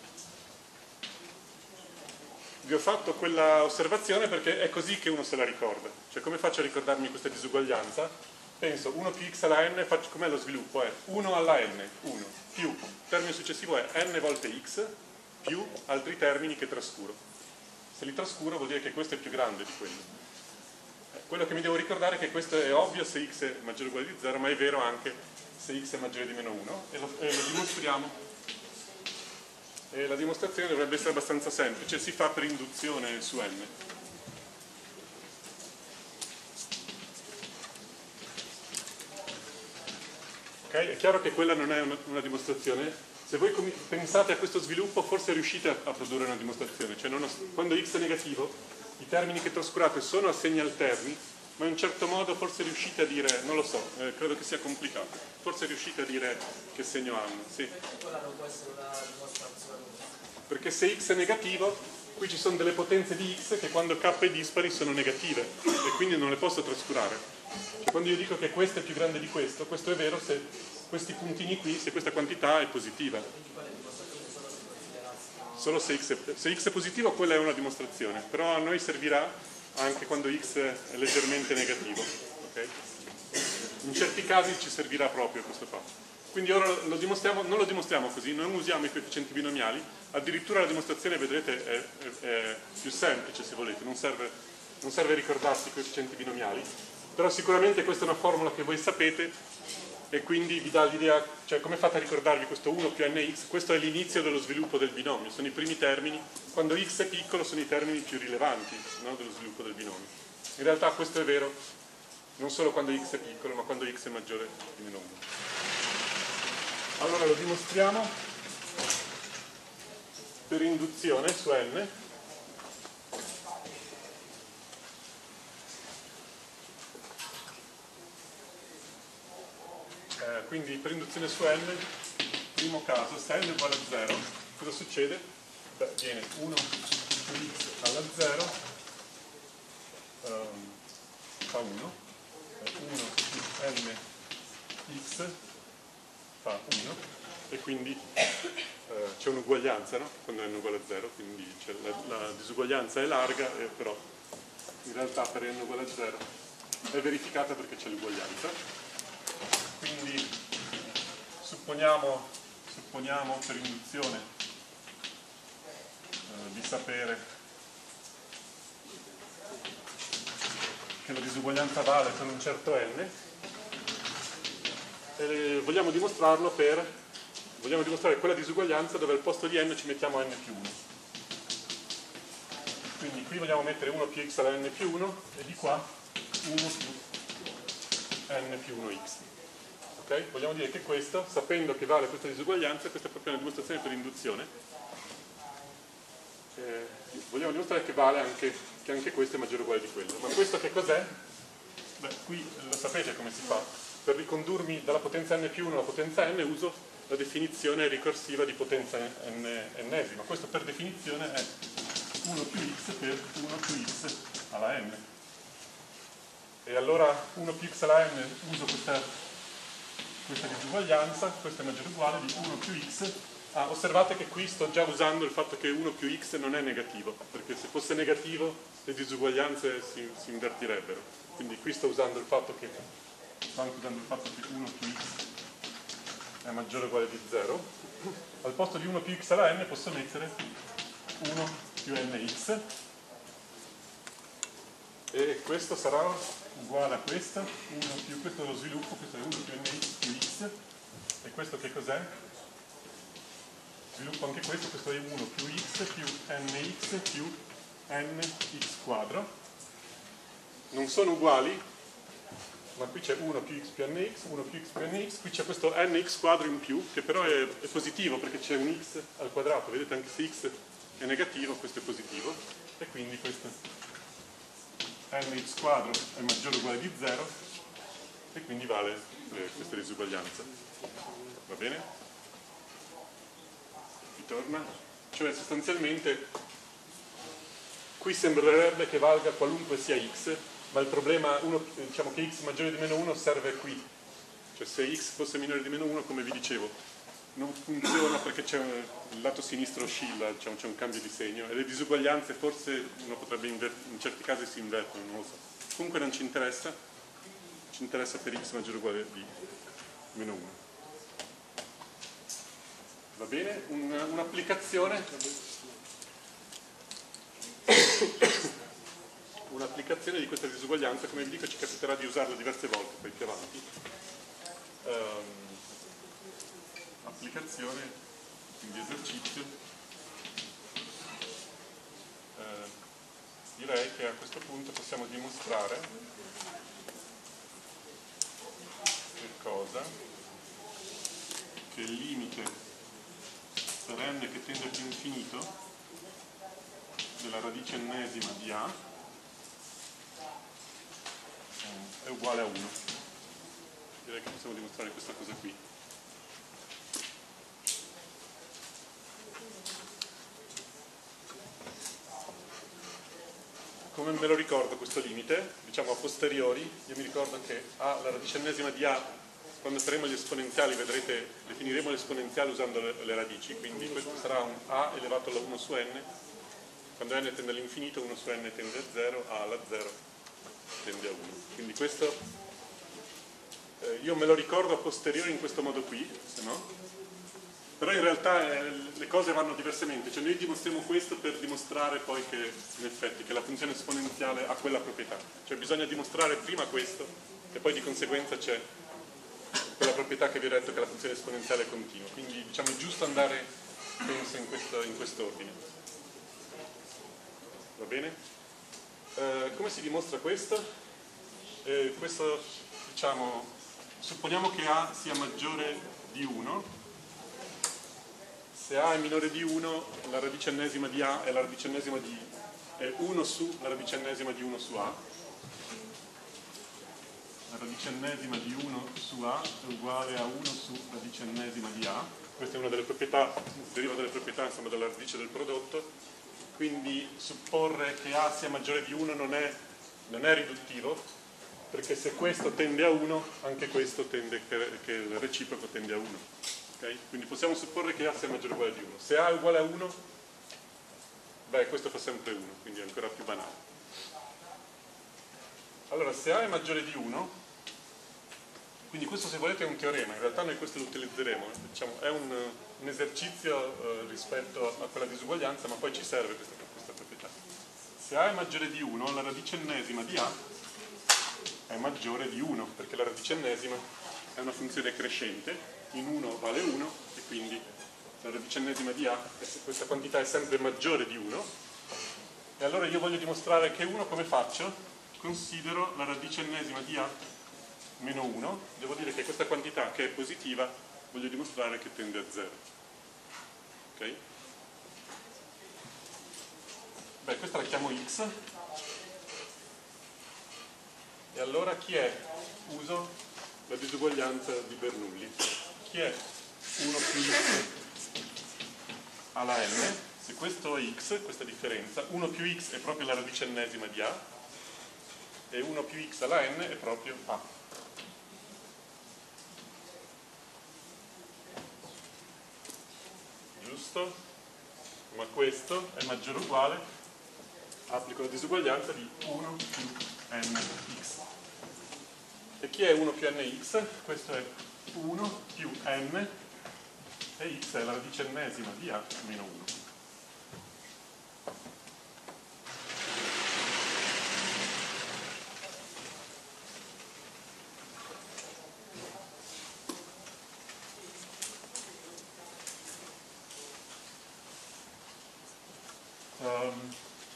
vi ho fatto quella osservazione perché è così che uno se la ricorda. Cioè, come faccio a ricordarmi questa disuguaglianza? Penso uno più x alla n, faccio, com'è lo sviluppo? È uno alla n, uno, più, il termine successivo è n volte x, più altri termini che trascuro. Se li trascuro vuol dire che questo è più grande di quello. Quello che mi devo ricordare è che questo è ovvio se x è maggiore o uguale di zero, ma è vero anche se x è maggiore di meno uno, e lo, e lo dimostriamo. E la dimostrazione dovrebbe essere abbastanza semplice, si fa per induzione su n. Okay? È chiaro che quella non è una, una dimostrazione. Se voi pensate a questo sviluppo forse riuscite a, a produrre una dimostrazione, cioè non ho, quando x è negativo i termini che trascurate sono a segni alterni, ma in un certo modo forse riuscite a dire, non lo so, eh, credo che sia complicato, forse riuscite a dire che segno hanno. Sì. Quella non può essere una dimostrazione. Perché se x è negativo, qui ci sono delle potenze di x che quando k è dispari sono negative e quindi non le posso trascurare. Cioè, quando io dico che questo è più grande di questo, questo è vero se questi puntini qui, se questa quantità è positiva. Solo se x è, se x è positivo quella è una dimostrazione, però a noi servirà anche quando x è leggermente negativo. Okay? In certi casi ci servirà proprio questo fatto. Quindi ora lo dimostriamo, non lo dimostriamo così, non usiamo i coefficienti binomiali, addirittura la dimostrazione, vedrete, è, è, è più semplice se volete, non serve, non serve ricordarsi i coefficienti binomiali, però sicuramente questa è una formula che voi sapete e quindi vi dà l'idea, cioè come fate a ricordarvi questo uno più nx, questo è l'inizio dello sviluppo del binomio, sono i primi termini, quando x è piccolo sono i termini più rilevanti, no, dello sviluppo del binomio. In realtà questo è vero non solo quando x è piccolo, ma quando x è maggiore di meno uno. Allora lo dimostriamo per induzione su n. Eh, quindi per induzione su n, primo caso, se n è uguale a zero, cosa succede? Beh, viene uno più x alla zero, um, fa uno, uno più nx fa uno, e quindi eh, c'è un'uguaglianza, no? Quando n è uguale a zero, quindi la, la disuguaglianza è larga, eh, però in realtà per n uguale a zero è verificata perché c'è l'uguaglianza. Quindi supponiamo, supponiamo per induzione eh, di sapere che la disuguaglianza vale per un certo n, e vogliamo dimostrarlo per vogliamo dimostrare quella disuguaglianza dove al posto di n ci mettiamo n più uno. Quindi qui vogliamo mettere uno più x alla n più uno e di qua uno più n più uno x. Okay? Vogliamo dire che questo, sapendo che vale questa disuguaglianza, questa è proprio una dimostrazione per induzione, eh, vogliamo dimostrare che vale anche che anche questo è maggiore o uguale di quello. Ma questo che cos'è? Beh, qui lo sapete come si fa. Per ricondurmi dalla potenza n più uno alla potenza n uso la definizione ricorsiva di potenza n ennesima. Questo per definizione è uno più x per uno più x alla n. E allora uno più x alla n uso questa, questa disuguaglianza, questo è maggiore o uguale di uno più x Ah, osservate che qui sto già usando il fatto che uno più x non è negativo, perché se fosse negativo le disuguaglianze si, si invertirebbero. Quindi qui sto usando il fatto che sto anche usando il fatto che uno più x è maggiore o uguale di zero. Al posto di uno più x alla n posso mettere uno più nx, e questo sarà uguale a questo, uno più, questo è lo sviluppo, questo è uno più nx più x, e questo che cos'è? Sviluppo anche questo, questo è uno più x più nx più nx quadro. Non sono uguali, ma qui c'è uno più x più nx, uno più x più nx, qui c'è questo nx quadro in più, che però è, è positivo perché c'è un x al quadrato, vedete anche se x è negativo, questo è positivo, e quindi questo nx quadro è maggiore o uguale di zero, e quindi vale eh, questa disuguaglianza. Va bene? Torna, cioè sostanzialmente qui sembrerebbe che valga qualunque sia x, ma il problema, uno, diciamo che x maggiore di meno uno serve qui, cioè se x fosse minore di meno uno, come vi dicevo, non funziona perché c'è un, il lato sinistro oscilla, diciamo, c'è un cambio di segno, e le disuguaglianze forse uno potrebbe in certi casi si invertono, non lo so. Comunque non ci interessa, ci interessa per x maggiore o uguale di meno uno. Va bene? Un, un'applicazione un'applicazione di questa disuguaglianza, come vi dico, ci capiterà di usarla diverse volte poi più avanti. Um, applicazione, quindi esercizio. Uh, direi che a questo punto possiamo dimostrare che cosa? Che il limite per n che tende più infinito della radice ennesima di A è uguale a uno. Direi che possiamo dimostrare questa cosa qui. Come me lo ricordo questo limite? Diciamo a posteriori, io mi ricordo che A, la radice ennesima di A, quando faremo gli esponenziali vedrete, definiremo l'esponenziale usando le, le radici, quindi questo sarà un A elevato alla uno su n, quando n tende all'infinito, uno su n tende a zero, A alla zero tende a uno. Quindi questo, eh, io me lo ricordo a posteriori in questo modo qui, se no? Però in realtà eh, le cose vanno diversamente, cioè noi dimostriamo questo per dimostrare poi che, in effetti, che la funzione esponenziale ha quella proprietà, cioè bisogna dimostrare prima questo e poi di conseguenza c'è quella proprietà che vi ho detto che la funzione esponenziale è continua, quindi diciamo è giusto andare, penso, in questo, in quest'ordine. Va bene? Eh, come si dimostra questo? Eh, questo, diciamo, supponiamo che A sia maggiore di uno, se A è minore di uno, la radice ennesima di A è la radice ennesima di è uno su la radice ennesima di uno su A. La radice ennesima di uno su A è uguale a uno su radice ennesima di A. Questa è una delle proprietà, deriva dalle proprietà, insomma, della radice del prodotto. Quindi supporre che A sia maggiore di uno non è, non è riduttivo, perché se questo tende a uno, anche questo tende, che il reciproco tende a uno. Okay? Quindi possiamo supporre che A sia maggiore o uguale di uno. Se A è uguale a uno, beh, questo fa sempre uno, quindi è ancora più banale. Allora, se A è maggiore di uno, quindi questo se volete è un teorema, in realtà noi questo lo utilizzeremo, diciamo, è un, un esercizio eh, rispetto a quella disuguaglianza, ma poi ci serve questa, questa proprietà. Se A è maggiore di uno, la radice ennesima di A è maggiore di uno, perché la radice ennesima è una funzione crescente, in uno vale uno, e quindi la radice ennesima di A, questa quantità è sempre maggiore di uno, e allora io voglio dimostrare che uno come faccio? Considero la radice ennesima di A meno uno, devo dire che questa quantità che è positiva voglio dimostrare che tende a zero. Ok? Beh, questa la chiamo x, e allora chi è? Uso la disuguaglianza di Bernoulli. Chi è uno più x alla n? Se questo è x, questa differenza, uno più x è proprio la radice ennesima di A, e uno più x alla n è proprio A. questo, ma questo è maggiore o uguale, applico la disuguaglianza di uno più nx. E chi è uno più nx? Questo è uno più n e x è la radice ennesima di a meno uno. Um,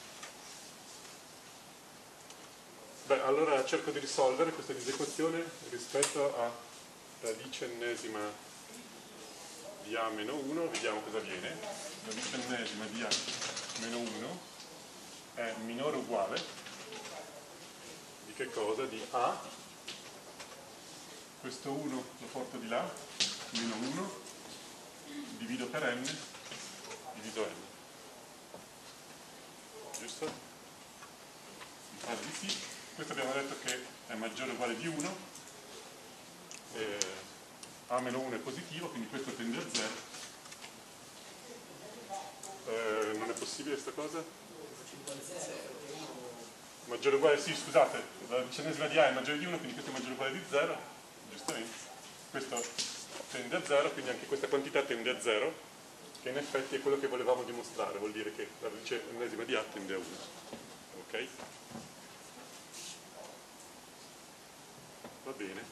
beh, allora cerco di risolvere questa disequazione rispetto a radice ennesima di a meno uno, vediamo cosa viene. Radice ennesima di a meno uno è minore o uguale di che cosa? Di a, questo uno lo porto di là, meno uno, divido per n, divido n. Giusto? Mi pare di sì. Questo abbiamo detto che è maggiore o uguale di uno, eh, a meno uno è positivo, quindi questo tende a zero. Eh, non è possibile questa cosa? Maggiore o uguale, sì, scusate, la diciannesima di a è maggiore di uno, quindi questo è maggiore o uguale di zero, giustamente. Questo tende a zero, quindi anche questa quantità tende a zero, che in effetti è quello che volevamo dimostrare, vuol dire che la radice ennesima di a tende a uno. Ok? Va bene.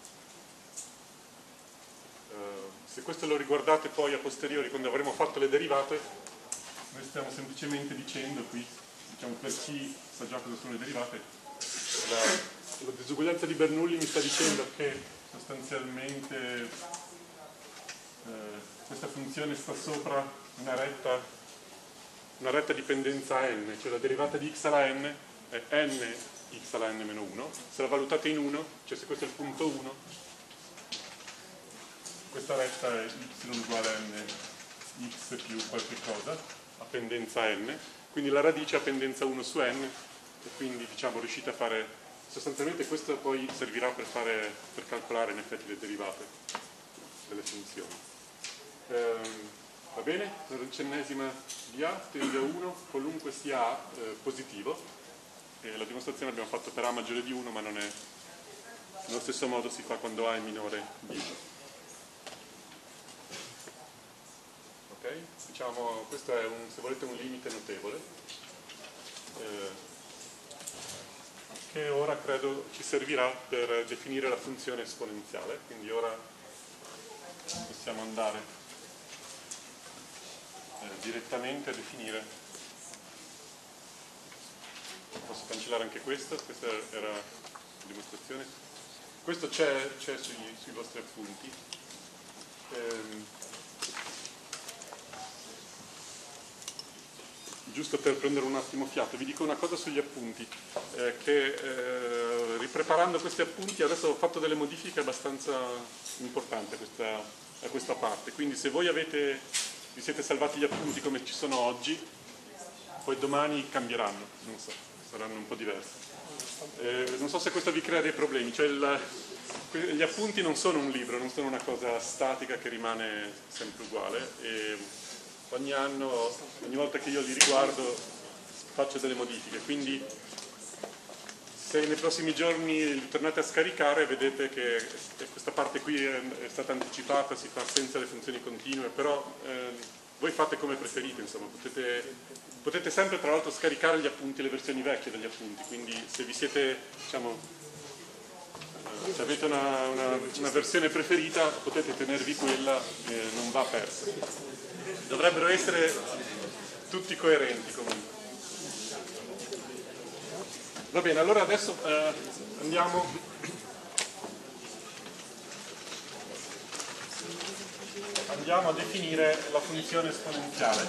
Uh, se questo lo riguardate poi a posteriori, quando avremo fatto le derivate, noi stiamo semplicemente dicendo qui, diciamo per chi sa già cosa sono le derivate, la, la disuguaglianza di Bernoulli mi sta dicendo che sostanzialmente eh, questa funzione sta sopra una retta, una retta dipendenza n, cioè la derivata di x alla n è n x alla n meno uno, se la valutate in uno, cioè se questo è il punto uno, questa retta è y uguale a n x più qualche cosa, a pendenza n, quindi la radice ha pendenza uno su n, e quindi diciamo riuscite a fare, sostanzialmente questo poi servirà per, fare, per calcolare in effetti le derivate delle funzioni. Ehm, va bene? La radice ennesima di a tende a uno, qualunque sia a eh, positivo, e la dimostrazione l'abbiamo fatto per a maggiore di uno, ma non è, nello stesso modo si fa quando a è minore di uno. Ok? Diciamo, questo è un, se volete, un limite notevole, eh, che ora credo ci servirà per definire la funzione esponenziale, quindi ora possiamo andare eh, direttamente a definire. Posso cancellare anche questo, questa era la dimostrazione. Questo c'è sui, sui vostri appunti. Ehm, giusto per prendere un attimo fiato, vi dico una cosa sugli appunti, eh, che eh, ripreparando questi appunti adesso ho fatto delle modifiche abbastanza importanti a questa, a questa parte, quindi se voi avete, vi siete salvati gli appunti come ci sono oggi, poi domani cambieranno, non so, saranno un po' diversi. Eh, non so se questo vi crea dei problemi, cioè il, gli appunti non sono un libro, non sono una cosa statica che rimane sempre uguale, e ogni anno, ogni volta che io li riguardo faccio delle modifiche, quindi se nei prossimi giorni li tornate a scaricare vedete che questa parte qui è stata anticipata, si fa senza le funzioni continue, però eh, voi fate come preferite, insomma, potete, potete sempre tra l'altro scaricare gli appunti, le versioni vecchie degli appunti, quindi se vi siete, diciamo, eh, se avete una, una, una versione preferita potete tenervi quella, eh, non va persa. Dovrebbero essere tutti coerenti comunque. Va bene, allora adesso eh, andiamo andiamo a definire la funzione esponenziale.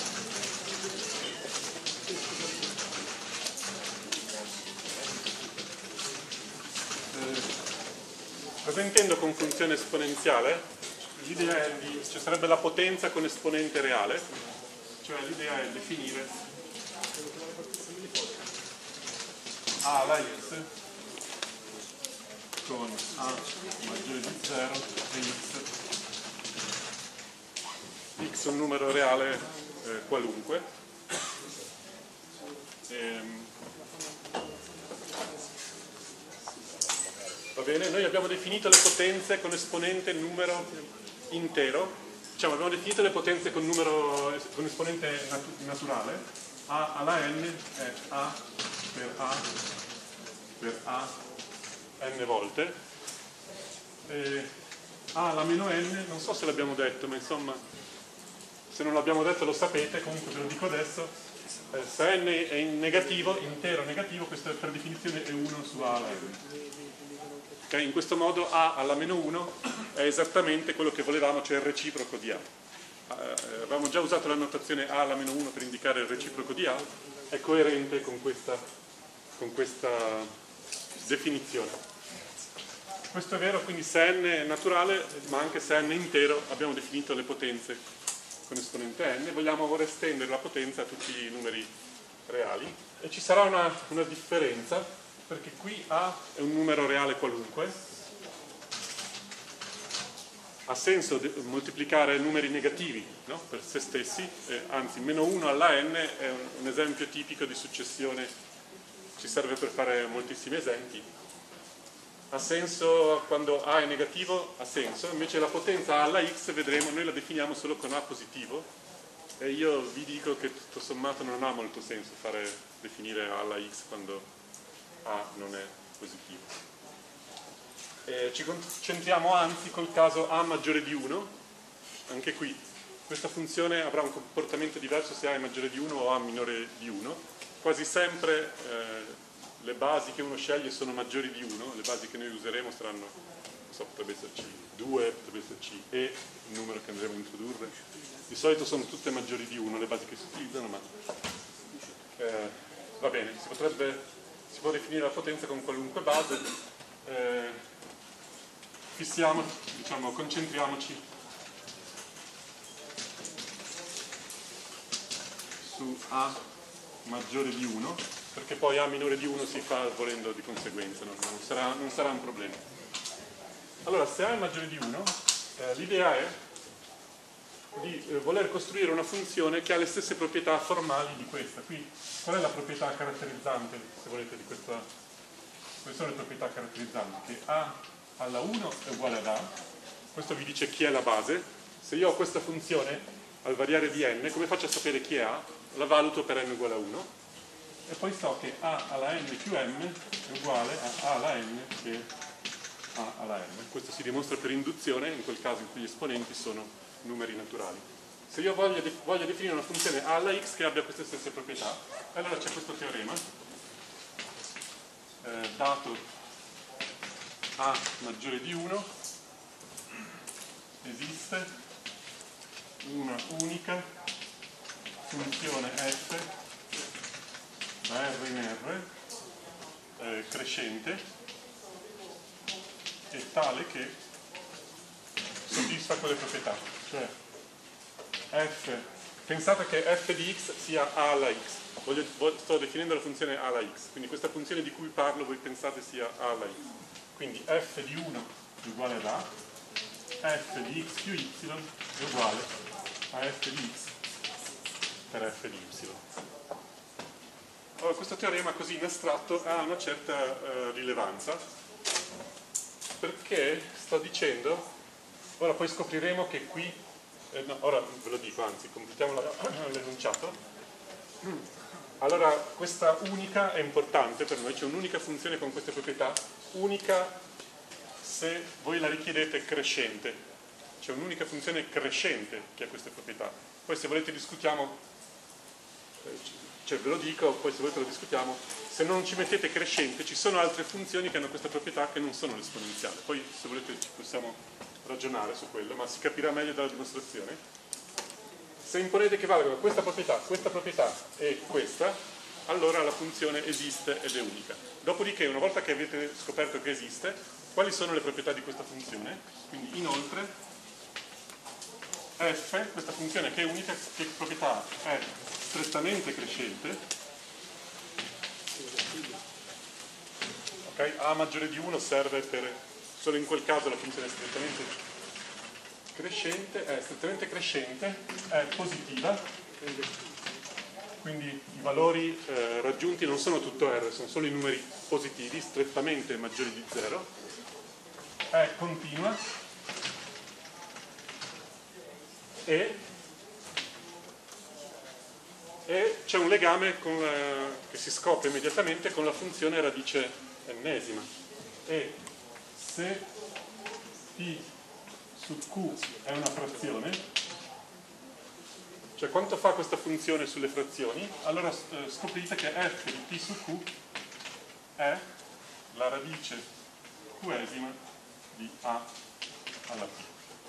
Eh, cosa intendo con funzione esponenziale? L'idea è di, ci sarebbe la potenza con esponente reale, cioè l'idea è definire a alla x con a maggiore di zero e x x un numero reale eh, qualunque. Ehm, va bene, noi abbiamo definito le potenze con esponente numero intero, diciamo abbiamo definito le potenze con numero con esponente nat naturale, a alla n è a per a per a n volte, e a alla meno n, non so se l'abbiamo detto, ma insomma se non l'abbiamo detto lo sapete, comunque ve lo dico adesso, eh, se n è in negativo, intero negativo, questo per definizione è uno su a alla n. Okay? In questo modo a alla meno uno è esattamente quello che volevamo, cioè il reciproco di a. Eh, avevamo già usato la notazione a alla meno uno per indicare il reciproco di a, è coerente con questa, con questa definizione. Questo è vero, quindi se n è naturale, ma anche se n è intero, abbiamo definito le potenze con esponente n, vogliamo ora estendere la potenza a tutti i numeri reali, e ci sarà una, una differenza, perché qui a è un numero reale qualunque, ha senso moltiplicare numeri negativi, no? Per se stessi, eh, anzi meno uno alla n è un, un esempio tipico di successione, ci serve per fare moltissimi esempi. Ha senso quando a è negativo, ha senso, invece la potenza a alla x, vedremo, noi la definiamo solo con a positivo, e io vi dico che tutto sommato non ha molto senso fare, definire a alla x quando a non è positivo. Eh, ci concentriamo anzi col caso a maggiore di uno, anche qui questa funzione avrà un comportamento diverso se a è maggiore di uno o a minore di uno, quasi sempre eh, le basi che uno sceglie sono maggiori di uno, le basi che noi useremo saranno, non so, potrebbe esserci due, potrebbe esserci e, il numero che andremo a introdurre, di solito sono tutte maggiori di uno le basi che si utilizzano, ma eh, va bene, si potrebbe, si può definire la potenza con qualunque base. Eh, fissiamo, diciamo, concentriamoci su a maggiore di uno, perché poi a minore di uno si fa volendo di conseguenza, no? non, sarà, non sarà un problema. Allora, se a è maggiore di uno, eh, l'idea è di eh, voler costruire una funzione che ha le stesse proprietà formali di questa. Qui, qual è la proprietà caratterizzante, se volete, di questa? Queste sono le proprietà caratterizzanti, che a alla uno è uguale ad a, questo vi dice chi è la base. Se io ho questa funzione al variare di n, come faccio a sapere chi è a? La valuto per n uguale a uno, e poi so che a alla n più m è uguale a a alla n che a alla n. Questo si dimostra per induzione, in quel caso in cui gli esponenti sono numeri naturali. Se io voglio, de voglio definire una funzione a alla x che abbia queste stesse proprietà, allora c'è questo teorema, eh, dato a maggiore di uno, esiste una unica funzione f da R in R eh, crescente, è tale che soddisfa quelle proprietà, cioè f, pensate che f di x sia a alla x, voglio, sto definendo la funzione a alla x, quindi questa funzione di cui parlo voi pensate sia a alla x. Quindi f di uno è uguale ad a, f di x più y è uguale a f di x per f di y. Allora, questo teorema così in astratto ha una certa uh, rilevanza, perché sta dicendo, ora poi scopriremo che qui, eh, no, ora ve lo dico, anzi completiamo l'enunciato. Allora, questa unica è importante per noi, c'è un'unica funzione con queste proprietà, unica se voi la richiedete crescente, c'è un'unica funzione crescente che ha queste proprietà. Poi se volete discutiamo, cioè ve lo dico, poi se volete lo discutiamo, se non ci mettete crescente ci sono altre funzioni che hanno questa proprietà che non sono l'esponenziale, poi se volete ci possiamo ragionare su quello, ma si capirà meglio dalla dimostrazione. Se imponete che valgano questa proprietà, questa proprietà e questa, allora la funzione esiste ed è unica. Dopodiché, una volta che avete scoperto che esiste, quali sono le proprietà di questa funzione? Quindi inoltre f, questa funzione che è unica, che proprietà ha? È strettamente crescente, ok? A maggiore di uno serve per, solo in quel caso la funzione è strettamente crescente, è strettamente crescente, è positiva, quindi i valori eh, raggiunti non sono tutto R, sono solo i numeri positivi, strettamente maggiori di zero, è continua e, e c'è un legame con la, che si scopre immediatamente con la funzione radice ennesima. E se t su q è una frazione, cioè quanto fa questa funzione sulle frazioni, allora eh, scoprite che f di t su q è la radice qesima di a alla p.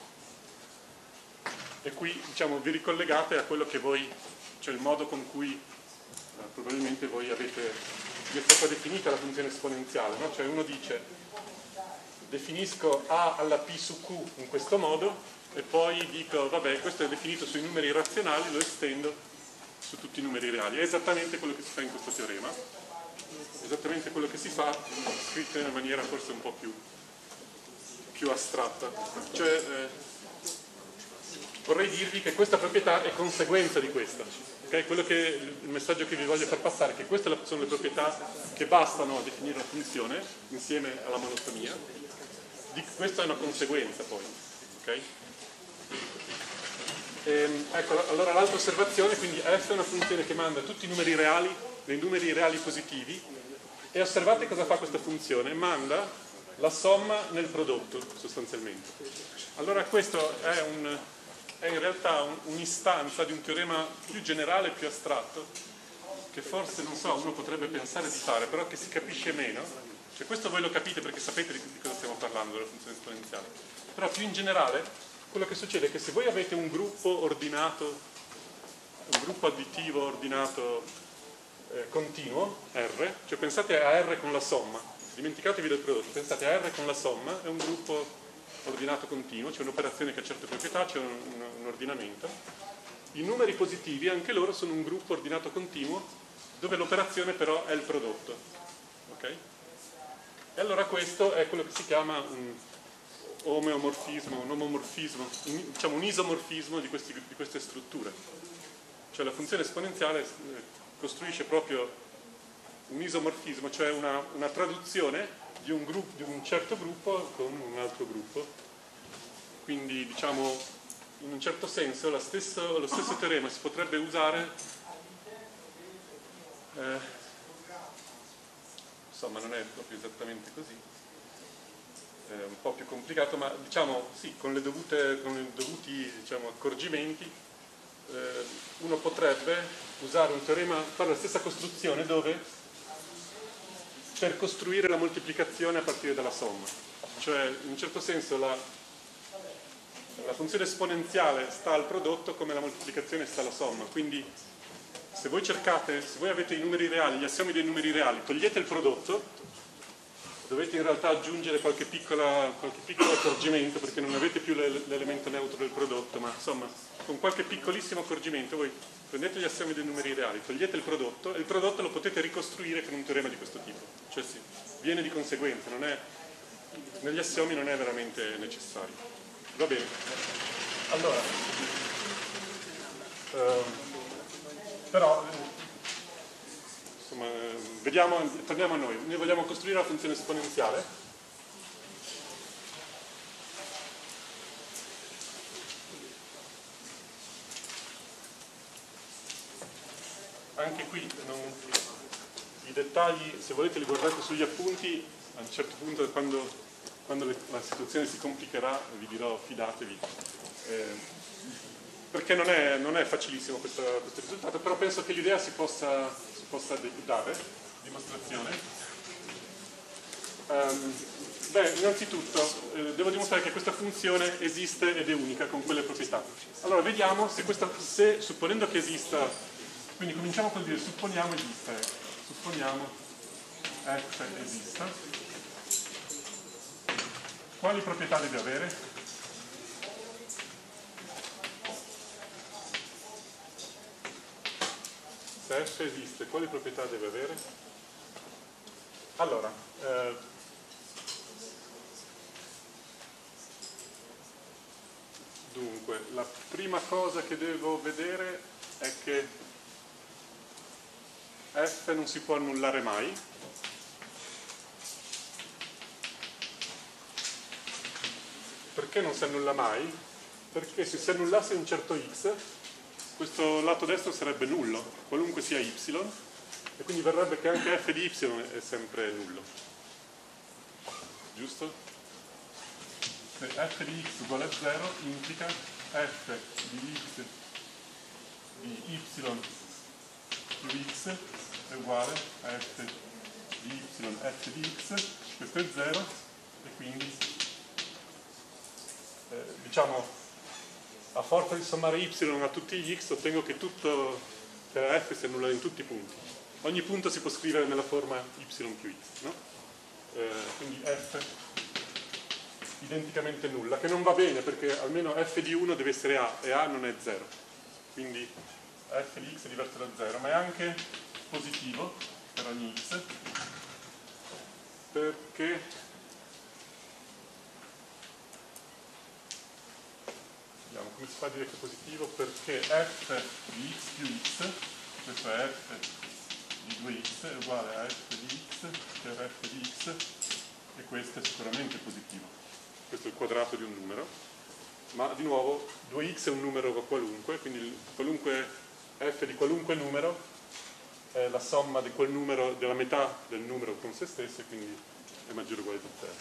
E qui diciamo vi ricollegate a quello che voi, cioè il modo con cui eh, probabilmente voi avete, vi è stata definita la funzione esponenziale, no? Cioè uno dice definisco a alla p su q in questo modo e poi dico vabbè questo è definito sui numeri irrazionali, lo estendo su tutti i numeri reali. È esattamente quello che si fa in questo teorema, esattamente quello che si fa scritto in una maniera forse un po' più, più astratta. Cioè eh, vorrei dirvi che questa proprietà è conseguenza di questa. Okay? Quello che, il messaggio che vi voglio far passare è che queste sono le proprietà che bastano a definire la funzione insieme alla monotonia. Di, questa è una conseguenza poi. Okay? E, ecco, allora l'altra osservazione, quindi f è una funzione che manda tutti i numeri reali nei numeri reali positivi e osservate cosa fa questa funzione, manda la somma nel prodotto sostanzialmente. Allora questo è, un, è in realtà un, un'istanza di un teorema più generale, più astratto, che forse, non so, uno potrebbe pensare di fare, però che si capisce meno. Cioè questo voi lo capite perché sapete di, di cosa stiamo parlando, della funzione esponenziale. Però più in generale, quello che succede è che se voi avete un gruppo ordinato, un gruppo additivo ordinato eh, continuo, R, cioè pensate a R con la somma, dimenticatevi del prodotto, pensate a R con la somma, è un gruppo ordinato continuo, c'è un'operazione che ha certe proprietà, c'è un, un, un ordinamento. I numeri positivi, anche loro, sono un gruppo ordinato continuo, dove l'operazione però è il prodotto. Ok? E allora questo è quello che si chiama un omeomorfismo, un omomorfismo, un, diciamo un isomorfismo di, questi, di queste strutture. Cioè la funzione esponenziale costruisce proprio un isomorfismo, cioè una, una traduzione di un, gruppo, di un certo gruppo con un altro gruppo. Quindi diciamo in un certo senso lo stesso, lo stesso teorema si potrebbe usare eh, insomma non è proprio esattamente così, è un po' più complicato, ma diciamo sì, con, le dovute, con i dovuti diciamo, accorgimenti eh, uno potrebbe usare un teorema, fare la stessa costruzione dove per costruire la moltiplicazione a partire dalla somma, cioè in un certo senso la, la funzione esponenziale sta al prodotto come la moltiplicazione sta alla somma, quindi se voi cercate, se voi avete i numeri reali, gli assiomi dei numeri reali, togliete il prodotto, dovete in realtà aggiungere qualche, piccola, qualche piccolo accorgimento perché non avete più l'elemento neutro del prodotto, ma insomma con qualche piccolissimo accorgimento voi prendete gli assiomi dei numeri reali, togliete il prodotto e il prodotto lo potete ricostruire con un teorema di questo tipo, cioè sì, viene di conseguenza, non è, negli assiomi non è veramente necessario. Va bene. Allora, uh, però insomma, vediamo, torniamo a noi. Noi vogliamo costruire la funzione esponenziale. Anche qui non, i dettagli, se volete li guardate sugli appunti, a un certo punto quando, quando le, la situazione si complicherà vi dirò fidatevi. Eh, perché non è, non è facilissimo questo, questo risultato, però penso che l'idea si possa, si possa dare, dimostrazione. Um, beh, innanzitutto eh, devo dimostrare che questa funzione esiste ed è unica con quelle proprietà. Allora vediamo se, questa, se supponendo che esista, quindi cominciamo col dire supponiamo esista, supponiamo f esista, quali proprietà deve avere? Se f esiste, quali proprietà deve avere? Allora, eh, Dunque, la prima cosa che devo vedere è che f non si può annullare mai. Perché non si annulla mai? Perché se si annullasse un certo x, questo lato destro sarebbe nullo, qualunque sia y, e quindi verrebbe che anche f di y è sempre nullo. Giusto? Se f di x uguale a zero implica f di x di y più x è uguale a f di y f di x, questo è zero, e quindi eh, diciamo a forza di sommare y a tutti gli x ottengo che tutto per f si annulla in tutti i punti. Ogni punto si può scrivere nella forma y più x, no? Eh, quindi f identicamente nulla, che non va bene perché almeno f di uno deve essere a e a non è zero, quindi f di x è diverso da zero, ma è anche positivo per ogni x perché vediamo come si fa a dire che è positivo, perché f di x più x, questo è f di due x, è uguale a f di x per f di x, e questo è sicuramente positivo. Questo è il quadrato di un numero, ma di nuovo due x è un numero qualunque, quindi qualunque f di qualunque numero è la somma di quel numero, della metà del numero con se stesso, e quindi è maggiore o uguale di zero.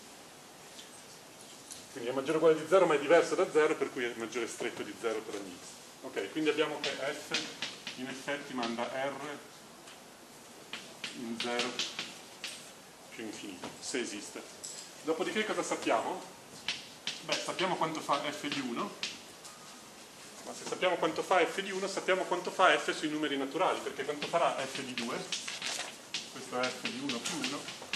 Quindi è maggiore o uguale di zero, ma è diverso da zero, per cui è maggiore stretto di zero per ogni x. Ok, quindi abbiamo che f in effetti manda r in zero più infinito, se esiste. Dopodiché cosa sappiamo? Beh, sappiamo quanto fa f di uno, ma se sappiamo quanto fa f di uno, sappiamo quanto fa f sui numeri naturali, perché quanto farà f di due? Questo è f di uno più uno,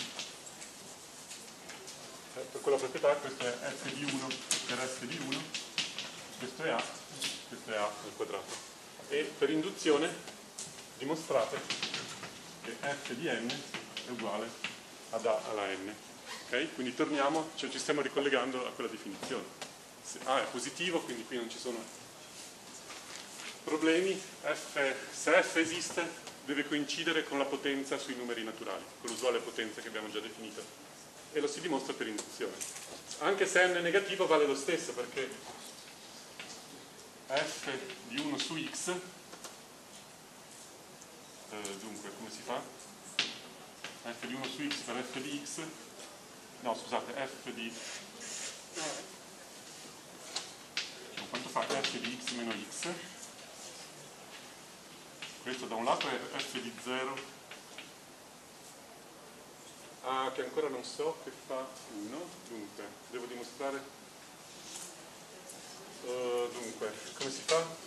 eh, per quella proprietà questo è f di uno per f di uno, questo è a, questo è a al quadrato. E per induzione dimostrate che f di n è uguale ad a alla n. Okay? Quindi torniamo, cioè ci stiamo ricollegando a quella definizione. Se A è positivo, quindi qui non ci sono problemi. F, se f esiste, deve coincidere con la potenza sui numeri naturali, con l'usuale potenza che abbiamo già definito. E lo si dimostra per induzione. Anche se n è negativo vale lo stesso, perché f di uno su x, eh, dunque come si fa? F di uno su x per f di x, no scusate, f di quanto fa f di x meno x, questo da un lato è f di zero, ah, che ancora non so, che fa uno, dunque devo dimostrare, uh, dunque come si fa?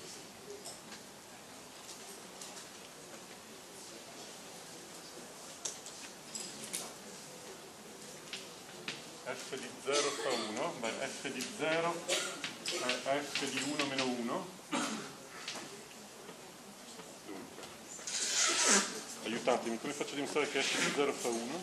F di zero fa uno, beh, f di zero è f di uno meno uno. Dunque, aiutatemi, come faccio a dimostrare che f di zero fa uno?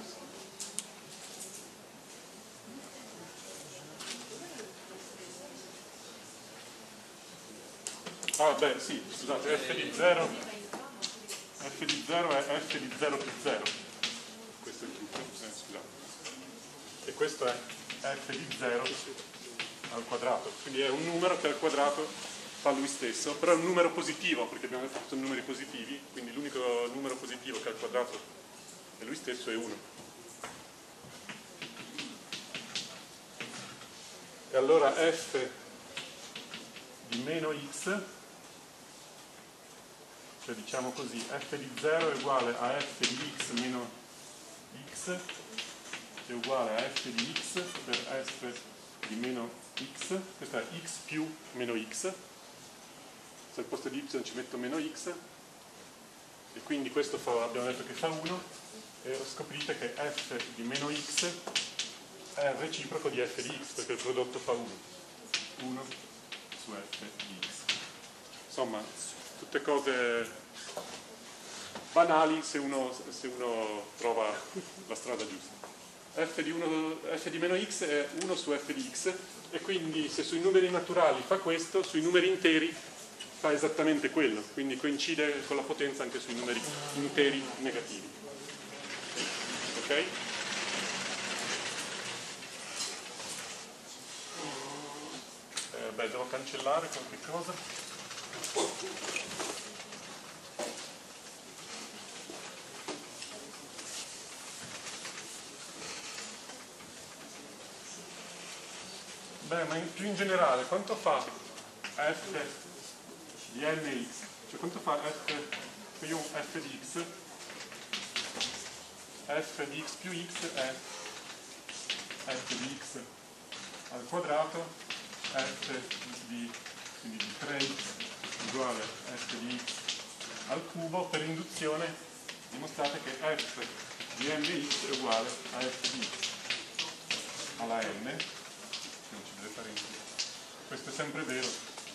Ah, beh, sì, scusate, f di zero, f di zero è f di zero più zero. Questo è il trucco, eh, scusate. E questo è f di zero al quadrato, quindi è un numero che al quadrato fa lui stesso, però è un numero positivo, perché abbiamo detto che sono numeri positivi, quindi l'unico numero positivo che al quadrato è lui stesso è uno. E allora f di meno x, cioè diciamo così, f di zero è uguale a f di x meno x, è uguale a f di x per f di meno x, questo è x più meno x, se al posto di y ci metto meno x, e quindi questo fa, abbiamo detto che fa uno, e scoprite che f di meno x è il reciproco di f di x, perché il prodotto fa uno, uno su f di x. Insomma, tutte cose banali se uno, se uno trova la strada giusta. f di, uno, f di meno x è uno su f di x, e quindi se sui numeri naturali fa questo, sui numeri interi fa esattamente quello, quindi coincide con la potenza anche sui numeri interi negativi. Ok? Eh, beh, devo cancellare qualche cosa. Beh, ma in, più in generale, quanto fa f di nx? Cioè quanto fa f più f di x? F di x più x è f di x al quadrato, f di, quindi di tre x uguale f di x al cubo. Per induzione dimostrate che f di nx è uguale a f di x alla n. Non ci deve fare niente. Questo è sempre vero.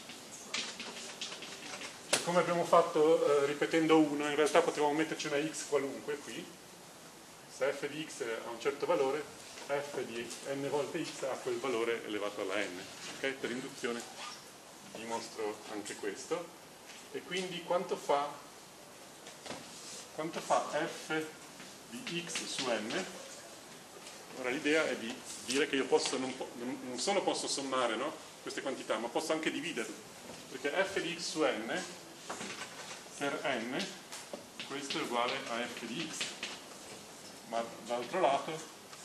Cioè, come abbiamo fatto eh, ripetendo uno, in realtà potevamo metterci una x qualunque qui. Se f di x ha un certo valore, f di n volte x ha quel valore elevato alla n. Okay? Per induzione dimostro anche questo. E quindi quanto fa, quanto fa f di x su n? Ora l'idea è di dire che io posso non, non solo posso sommare, no, queste quantità, ma posso anche dividerle, perché f di x su n per n, questo è uguale a f di x, ma dall'altro lato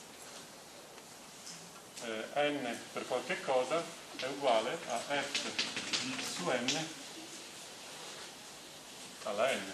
eh, n per qualche cosa è uguale a f di x su n alla n.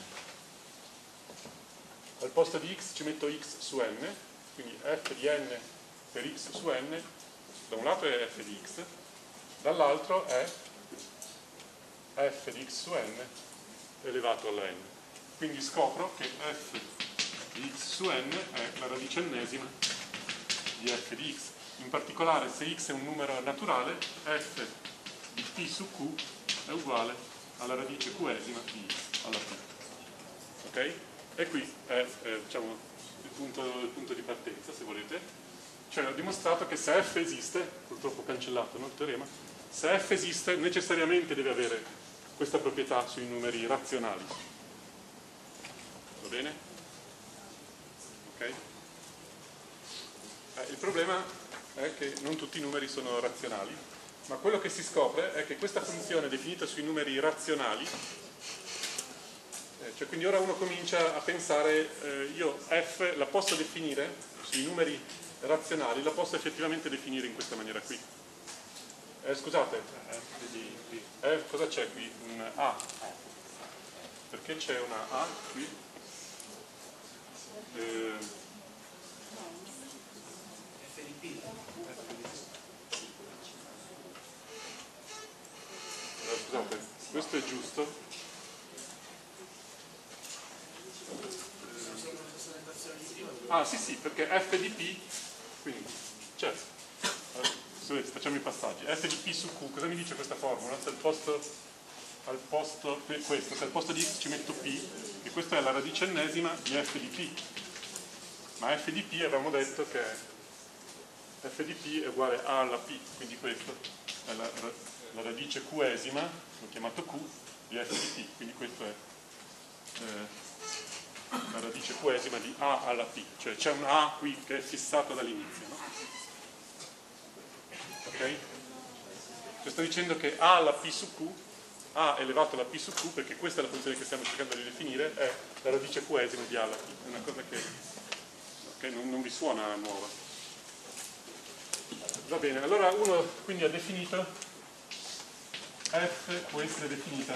Al posto di x ci metto x su n, quindi f di n per x su n, da un lato è f di x, dall'altro è f di x su n elevato alla n. Quindi scopro che f di x su n è la radice ennesima di f di x. In particolare, se x è un numero naturale, f di p su q è uguale alla radice qesima di x alla p. Ok? E qui è eh, diciamo, il, punto, il punto di partenza, se volete. Cioè ho dimostrato che se f esiste, purtroppo ho cancellato, no, il teorema, se f esiste necessariamente deve avere questa proprietà sui numeri razionali. Va bene? Ok? Eh, il problema è che non tutti i numeri sono razionali, ma quello che si scopre è che questa funzione definita sui numeri razionali, eh, cioè quindi ora uno comincia a pensare, eh, io f la posso definire sui numeri razionali, la posso effettivamente definire in questa maniera qui. Eh, scusate, eh, cosa c'è qui? Un A. Perché c'è una A qui? Eh, F di P. allora, scusate, questo è giusto? Ah sì sì, perché f di p, quindi, certo, allora, facciamo i passaggi. F di p su q, cosa mi dice questa formula? Se al posto, al posto, questo, se al posto di x ci metto p, e questa è la radice ennesima di f di p. Ma f di p avevamo detto che f di p è uguale a alla p, quindi questo è la, la radice qesima, l'ho chiamato q, di f di p, quindi questo è eh, la radice qesima di a alla p, cioè c'è un a qui che è fissato dall'inizio, no? Ok? Cioè sto dicendo che a alla p su q, a elevato alla p su q, perché questa è la funzione che stiamo cercando di definire, è la radice qesima di a alla p, è una cosa che okay, non, non vi suona nuova. Va bene, allora uno quindi ha definito f può essere definita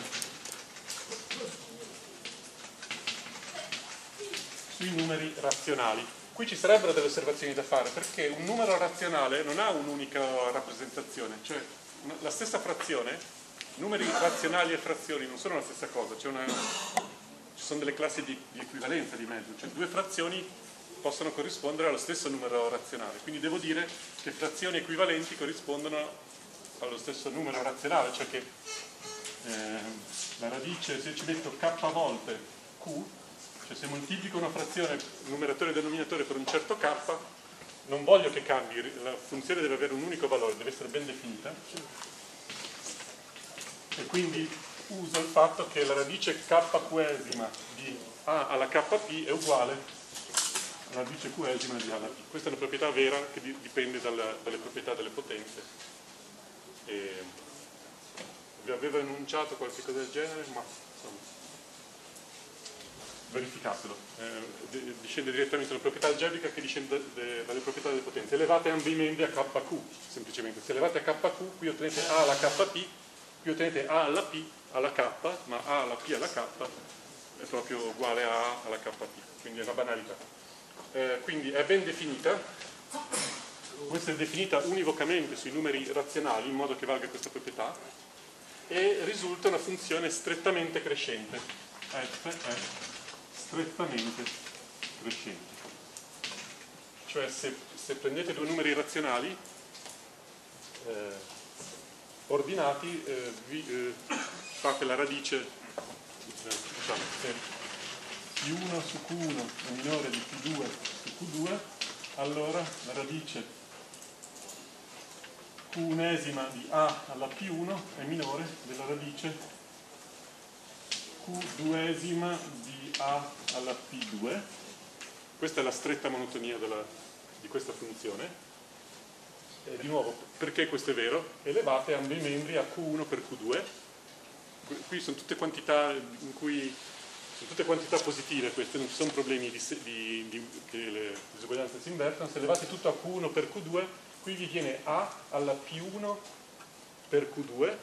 sui numeri razionali. Qui ci sarebbero delle osservazioni da fare, perché un numero razionale non ha un'unica rappresentazione, cioè una, la stessa frazione, numeri razionali e frazioni non sono la stessa cosa, c'è una, ci sono delle classi di, di equivalenza di mezzo, cioè due frazioni possono corrispondere allo stesso numero razionale, quindi devo dire che frazioni equivalenti corrispondono allo stesso numero razionale, cioè che eh, la radice, se io ci metto k volte q, cioè se moltiplico una frazione numeratore e denominatore per un certo k, non voglio che cambi, la funzione deve avere un unico valore, deve essere ben definita, e quindi uso il fatto che la radice k-esima di a alla kp è uguale alla radice q-esima di a alla p. Questa è una proprietà vera che dipende dalla, dalle proprietà delle potenze. E vi avevo enunciato qualche cosa del genere, ma insomma, verificatelo. Eh, discende direttamente da una proprietà algebrica che discende dalle proprietà delle potenze. Elevate ambi i membri a kq, semplicemente. Se elevate a kq, qui ottenete a alla kp, qui ottenete a alla p alla k, ma a alla p alla k è proprio uguale a a alla kp, quindi è una banalità. Eh, quindi è ben definita, può essere definita univocamente sui numeri razionali in modo che valga questa proprietà, e risulta una funzione strettamente crescente. F è strettamente crescente. Cioè se, se prendete due numeri razionali eh, ordinati, eh, vi, eh, fate la radice, eh, diciamo, se P uno su Q uno è minore di P due su Q due, allora la radice Q unesima di A alla P uno è minore della radice Q duesima di A alla P due. Questa è la stretta monotonia della, di questa funzione. E di nuovo, perché questo è vero? Elevate ambi i membri a Q uno per Q due. Qui sono tutte quantità in cui sono tutte quantità positive, queste non ci sono problemi di, di, di, che le disuguaglianze si invertono. Se elevate tutto a Q uno per Q due, qui vi viene A alla P uno per Q due,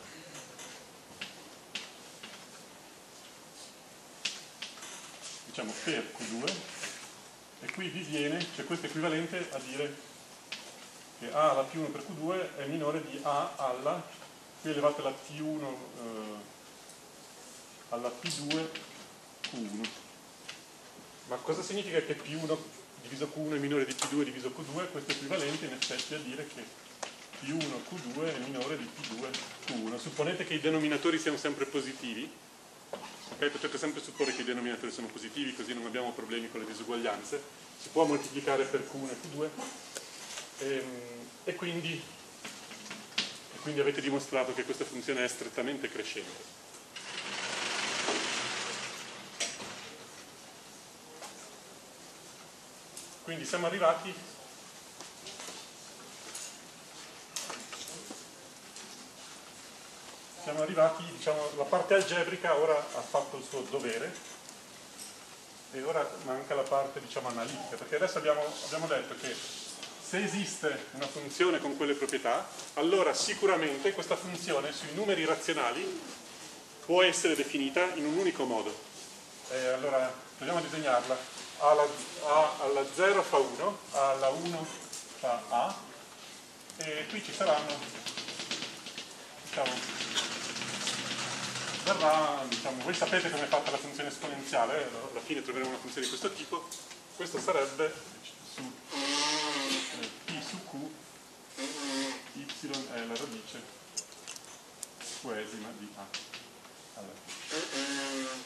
diciamo per Q due, e qui vi viene, cioè questo è equivalente a dire che A alla P uno per Q due è minore di A alla, qui elevate la P uno eh, alla P due Q uno. Ma cosa significa che P uno diviso Q uno è minore di P due diviso Q due? Questo è equivalente in effetti a dire che P uno Q due è minore di P due Q uno. Supponete che i denominatori siano sempre positivi, okay? Potete sempre supporre che i denominatori sono positivi, così non abbiamo problemi con le disuguaglianze. Si può moltiplicare per Q uno e Q due e, e, quindi, e quindi avete dimostrato che questa funzione è strettamente crescente. Quindi siamo arrivati siamo arrivati, diciamo, la parte algebrica ora ha fatto il suo dovere e ora manca la parte, diciamo, analitica, perché adesso abbiamo, abbiamo detto che se esiste una funzione con quelle proprietà, allora sicuramente questa funzione sui numeri razionali può essere definita in un unico modo. E allora proviamo a disegnarla. A alla, A alla zero fa uno, A alla uno fa A, e qui ci saranno, diciamo, verrà, diciamo, voi sapete come è fatta la funzione esponenziale, eh? Alla fine troveremo una funzione di questo tipo. Questo sarebbe su eh, P su Q, Y è la radice Qesima di A. Allora.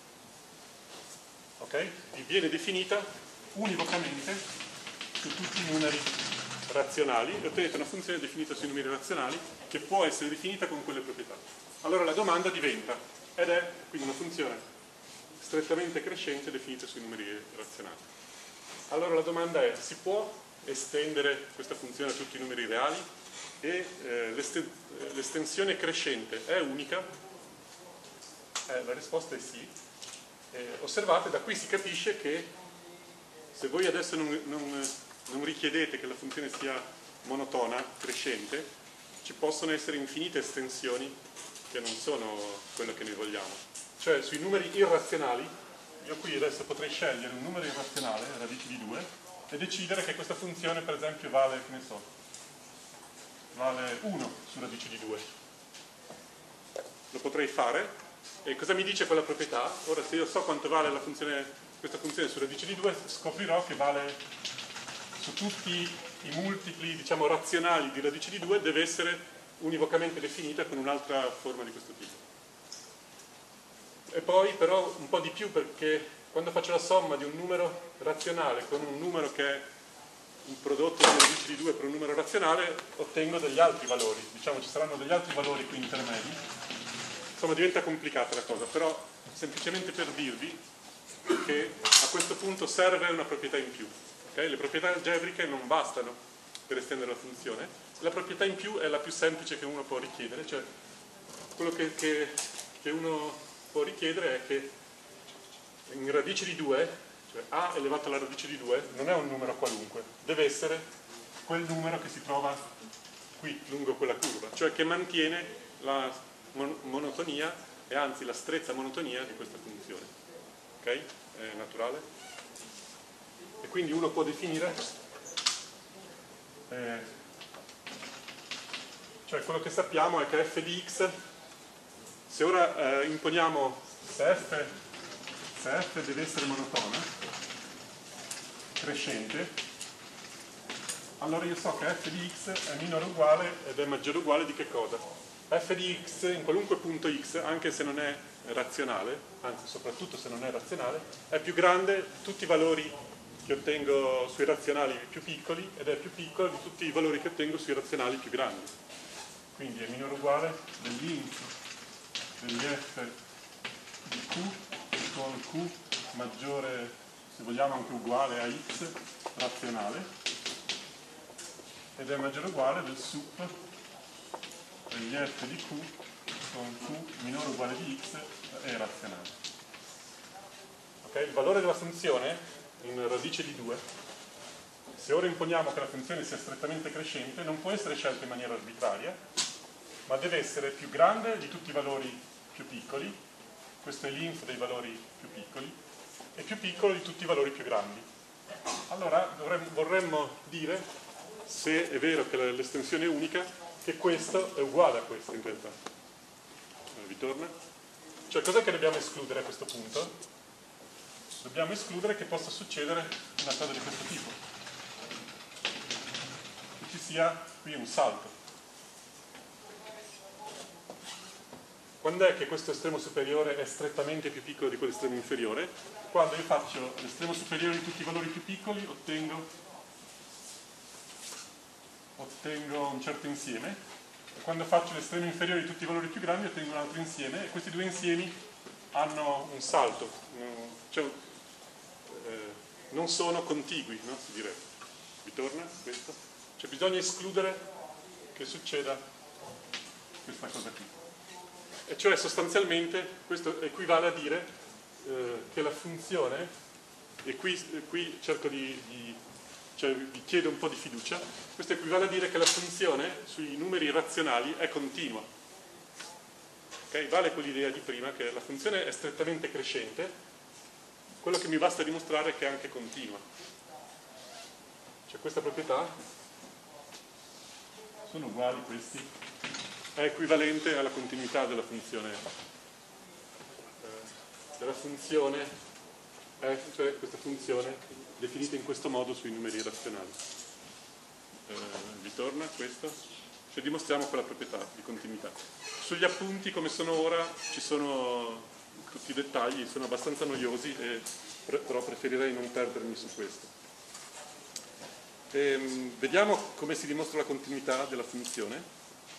Ok? Vi viene definita univocamente su tutti i numeri razionali e ottenete una funzione definita sui numeri razionali che può essere definita con quelle proprietà. Allora la domanda diventa, ed è quindi una funzione strettamente crescente definita sui numeri razionali. Allora la domanda è, si può estendere questa funzione a tutti i numeri reali? E eh, l'estensione crescente è unica? Eh, la risposta è sì. Eh, osservate, da qui si capisce che se voi adesso non, non, non richiedete che la funzione sia monotona, crescente, ci possono essere infinite estensioni che non sono quello che noi vogliamo. Cioè sui numeri irrazionali, io qui adesso potrei scegliere un numero irrazionale, radice di due, e decidere che questa funzione per esempio vale, che ne so, vale uno su radice di due. Lo potrei fare. E cosa mi dice quella proprietà? Ora, se io so quanto vale la funzione, questa funzione su radice di due, scoprirò che vale su tutti i multipli, diciamo, razionali di radice di due, deve essere univocamente definita con un'altra forma di questo tipo. E poi però un po' di più, perché quando faccio la somma di un numero razionale con un numero che è un prodotto di radici di due per un numero razionale, ottengo degli altri valori. Diciamo ci saranno degli altri valori qui intermedi. Insomma diventa complicata la cosa, però semplicemente per dirvi che a questo punto serve una proprietà in più. Okay? Le proprietà algebriche non bastano per estendere la funzione, la proprietà in più è la più semplice che uno può richiedere, cioè quello che, che, che uno può richiedere è che in radice di due, cioè a elevato alla radice di due, non è un numero qualunque, deve essere quel numero che si trova qui, lungo quella curva, cioè che mantiene la mon monotonia e anzi la stretta monotonia di questa funzione. Ok? È naturale? E quindi uno può definire, eh, cioè quello che sappiamo è che f di x, se ora eh, imponiamo se f, se f deve essere monotona, crescente, allora io so che f di x è minore o uguale ed è maggiore o uguale di che cosa? F di x in qualunque punto x, anche se non è razionale, anzi soprattutto se non è razionale, è più grande tutti i valori che ottengo sui razionali più piccoli ed è più piccolo di tutti i valori che ottengo sui razionali più grandi. Quindi è minore o uguale dell'int degli f di q con q maggiore, se vogliamo anche uguale a x razionale, ed è maggiore o uguale del sup degli f di q con q minore o uguale di x è razionale. Okay? Il valore della funzione in radice di due, se ora imponiamo che la funzione sia strettamente crescente, non può essere scelta in maniera arbitraria, ma deve essere più grande di tutti i valori più piccoli, questo è l'inf dei valori più piccoli, e più piccolo di tutti i valori più grandi. Allora dovremmo, vorremmo dire, se è vero che l'estensione è unica, che questo è uguale a questo in realtà. Vi torna? Cioè cos'è che dobbiamo escludere a questo punto? Dobbiamo escludere che possa succedere una cosa di questo tipo, che ci sia qui un salto. Quando è che questo estremo superiore è strettamente più piccolo di quell'estremo inferiore? Quando io faccio l'estremo superiore di tutti i valori più piccoli, ottengo, ottengo un certo insieme, e quando faccio l'estremo inferiore di tutti i valori più grandi ottengo un altro insieme, e questi due insiemi hanno un salto, cioè, eh, non sono contigui, no? Si direbbe. Vi torna questo? Cioè bisogna escludere che succeda questa cosa qui. E cioè sostanzialmente questo equivale a dire eh, che la funzione, e qui, qui cerco di, di cioè vi chiedo un po' di fiducia, questo equivale a dire che la funzione sui numeri razionali è continua. Okay? Vale quell'idea di prima che la funzione è strettamente crescente, quello che mi basta dimostrare è che è anche continua. Cioè questa proprietà, sono uguali questi, è equivalente alla continuità della funzione, eh, della funzione, eh, cioè questa funzione definita in questo modo sui numeri razionali. Eh, vi torna questo? Cioè dimostriamo quella proprietà di continuità. Sugli appunti, come sono ora, ci sono tutti i dettagli, sono abbastanza noiosi, e, però preferirei non perdermi su questo. E, vediamo come si dimostra la continuità della funzione.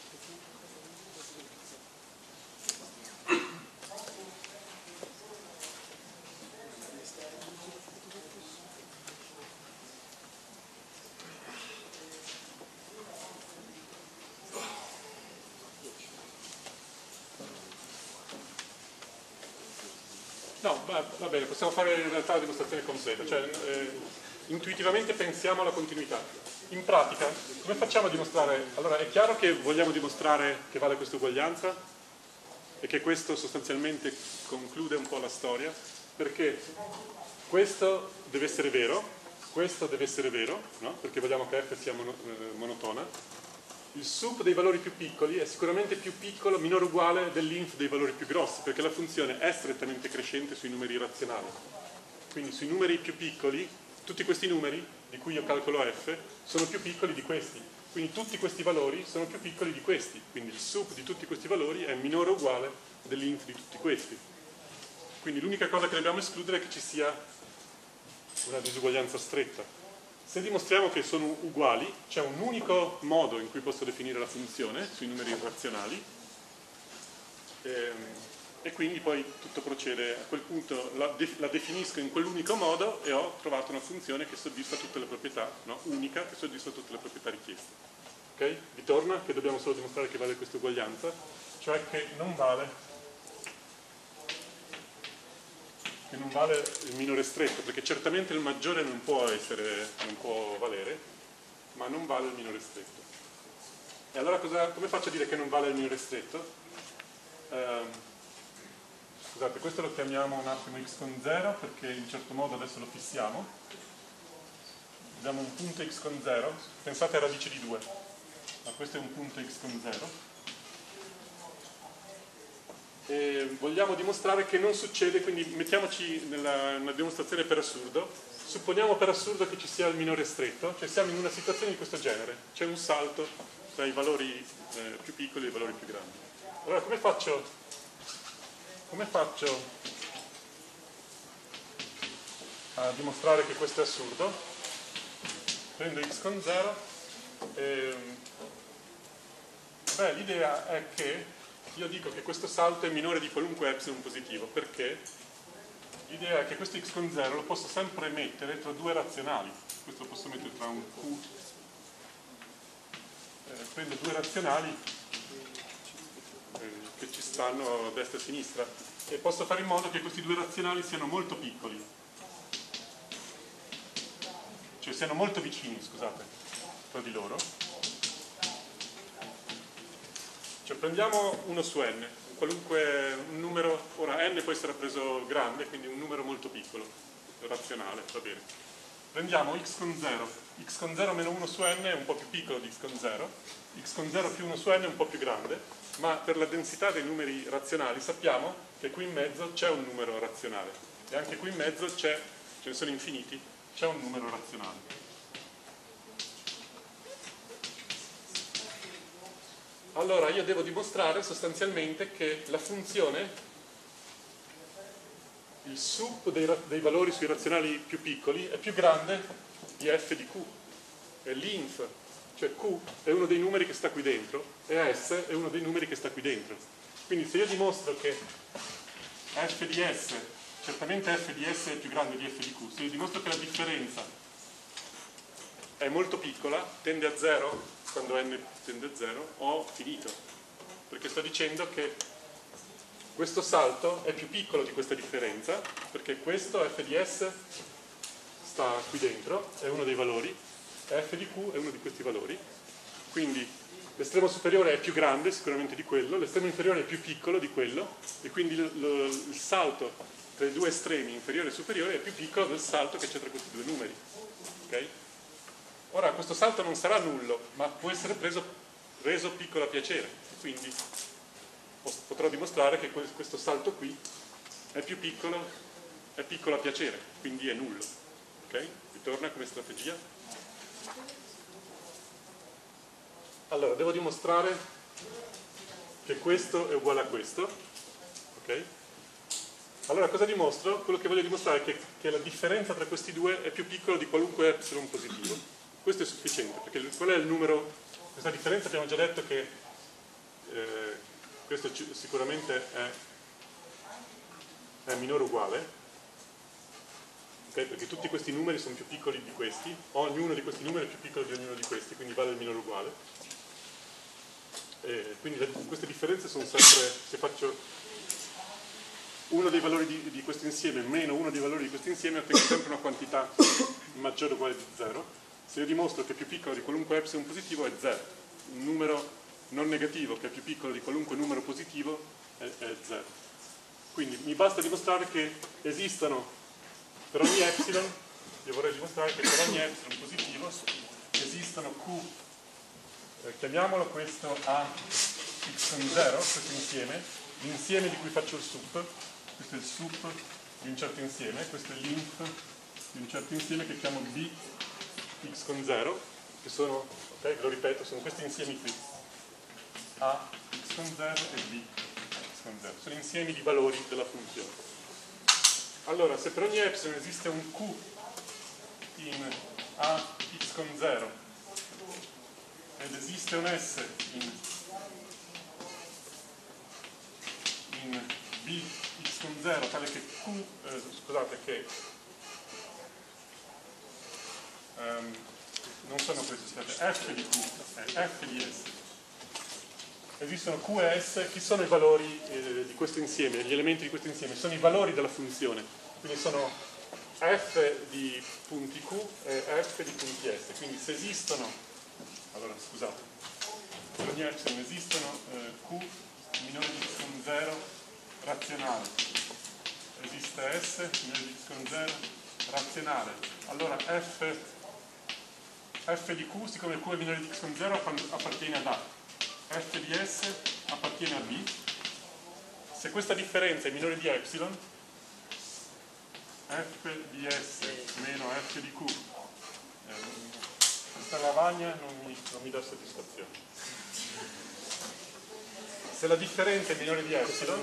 No, va, va bene, possiamo fare in realtà la dimostrazione completa, cioè eh, intuitivamente pensiamo alla continuità. In pratica, come facciamo a dimostrare? Allora, è chiaro che vogliamo dimostrare che vale questa uguaglianza e che questo sostanzialmente conclude un po' la storia, perché questo deve essere vero, questo deve essere vero, no? Perché vogliamo che f sia mono, eh, monotona. Il sup dei valori più piccoli è sicuramente più piccolo, minore o uguale dell'inf dei valori più grossi, perché la funzione è strettamente crescente sui numeri razionali. Quindi sui numeri più piccoli, tutti questi numeri, di cui io calcolo f, sono più piccoli di questi. Quindi tutti questi valori sono più piccoli di questi. Quindi il sup di tutti questi valori è minore o uguale dell'inf di tutti questi. Quindi l'unica cosa che dobbiamo escludere è che ci sia una disuguaglianza stretta. Se dimostriamo che sono uguali, c'è un unico modo in cui posso definire la funzione sui numeri irrazionali, ehm, e quindi poi tutto procede. A quel punto la, de la definisco in quell'unico modo e ho trovato una funzione che soddisfa tutte le proprietà, no? Unica, che soddisfa tutte le proprietà richieste. Ok? Vi torna che dobbiamo solo dimostrare che vale questa uguaglianza, cioè che non vale che non vale il minore stretto, perché certamente il maggiore non può essere, non può valere, ma non vale il minore stretto. E allora cosa, come faccio a dire che non vale il minore stretto? Um, scusate, questo lo chiamiamo un attimo x con zero, perché in certo modo adesso lo fissiamo. Abbiamo un punto x con zero, pensate a radice di due, ma questo è un punto x con zero. E vogliamo dimostrare che non succede, quindi mettiamoci nella, nella dimostrazione per assurdo, supponiamo per assurdo che ci sia il minore stretto, cioè siamo in una situazione di questo genere, c'è un salto tra i valori eh, più piccoli e i valori più grandi. Allora come faccio, come faccio a dimostrare che questo è assurdo? Prendo x con zero e beh, l'idea è che io dico che questo salto è minore di qualunque epsilon positivo, perché l'idea è che questo x con zero lo posso sempre mettere tra due razionali. Questo lo posso mettere tra un q, eh, prendo due razionali eh, che ci stanno a destra e a sinistra, e posso fare in modo che questi due razionali siano molto piccoli, cioè siano molto vicini, scusate, tra di loro. Cioè prendiamo uno su n, qualunque un numero, ora n può essere preso grande, quindi un numero molto piccolo, razionale, va bene. Prendiamo x con zero, x con zero meno uno su n è un po' più piccolo di x con zero, x con zero più uno su n è un po' più grande, ma per la densità dei numeri razionali sappiamo che qui in mezzo c'è un numero razionale, e anche qui in mezzo c'è, ce ne sono infiniti, c'è un numero razionale. Allora io devo dimostrare sostanzialmente che la funzione, il sup dei, dei valori sui razionali più piccoli è più grande di f di q, e l'inf, cioè q è uno dei numeri che sta qui dentro e s è uno dei numeri che sta qui dentro. Quindi se io dimostro che f di s, certamente f di s è più grande di f di q, se io dimostro che la differenza è molto piccola, tende a zero, quando n tende a zero, ho finito, perché sto dicendo che questo salto è più piccolo di questa differenza, perché questo f di s sta qui dentro, è uno dei valori, e f di q è uno di questi valori, quindi l'estremo superiore è più grande sicuramente di quello, l'estremo inferiore è più piccolo di quello, e quindi lo, lo, il salto tra i due estremi, inferiore e superiore, è più piccolo del salto che c'è tra questi due numeri. Ok? Ora questo salto non sarà nullo, ma può essere preso, reso piccolo a piacere, quindi potrò dimostrare che questo salto qui è più piccolo, è piccolo a piacere, quindi è nullo. Ok? Ritorna come strategia. Allora, devo dimostrare che questo è uguale a questo. Ok? Allora cosa dimostro? Quello che voglio dimostrare è che, che la differenza tra questi due è più piccola di qualunque epsilon positivo. Questo è sufficiente, perché qual è il numero? Questa differenza abbiamo già detto che eh, questo sicuramente è, è minore o uguale, okay? Perché tutti questi numeri sono più piccoli di questi, ognuno di questi numeri è più piccolo di ognuno di questi, quindi vale il minore o uguale. E quindi le, queste differenze sono sempre, se faccio uno dei valori di, di questo insieme meno uno dei valori di questo insieme, ottengo sempre una quantità maggiore o uguale di zero. Se io dimostro che è più piccolo di qualunque epsilon positivo è zero. Un numero non negativo che è più piccolo di qualunque numero positivo è, è zero. Quindi mi basta dimostrare che esistono per ogni epsilon, io vorrei dimostrare che per ogni epsilon positivo esistono q, eh, chiamiamolo questo a x con zero, questo insieme, l'insieme di cui faccio il sup, questo è il sup di un certo insieme, questo è l'inf di un certo insieme che chiamo b x con zero, che sono, ok, ve lo ripeto, sono questi insiemi qui, a x con zero e b x con zero, sono insiemi di valori della funzione. Allora, se per ogni epsilon esiste un q in a x con zero ed esiste un S in, in b x con zero tale che q, eh, scusate che um, non sono questi, scusate, f di q è f di s. Esistono Q e S, chi sono i valori eh, di questo insieme, gli elementi di questo insieme? Sono i valori della funzione, quindi sono f di punti Q e f di punti S, quindi se esistono, allora scusate, per ogni epsilon esistono eh, Q minore di x con zero razionale, esiste S minore di x con zero razionale, allora f, f di Q, siccome Q è minore di x con zero, appartiene ad A. F di S appartiene a B. Se questa differenza è minore di epsilon, f di S meno f di Q, eh, questa lavagna non mi, non mi dà soddisfazione. Se la differenza è minore di epsilon,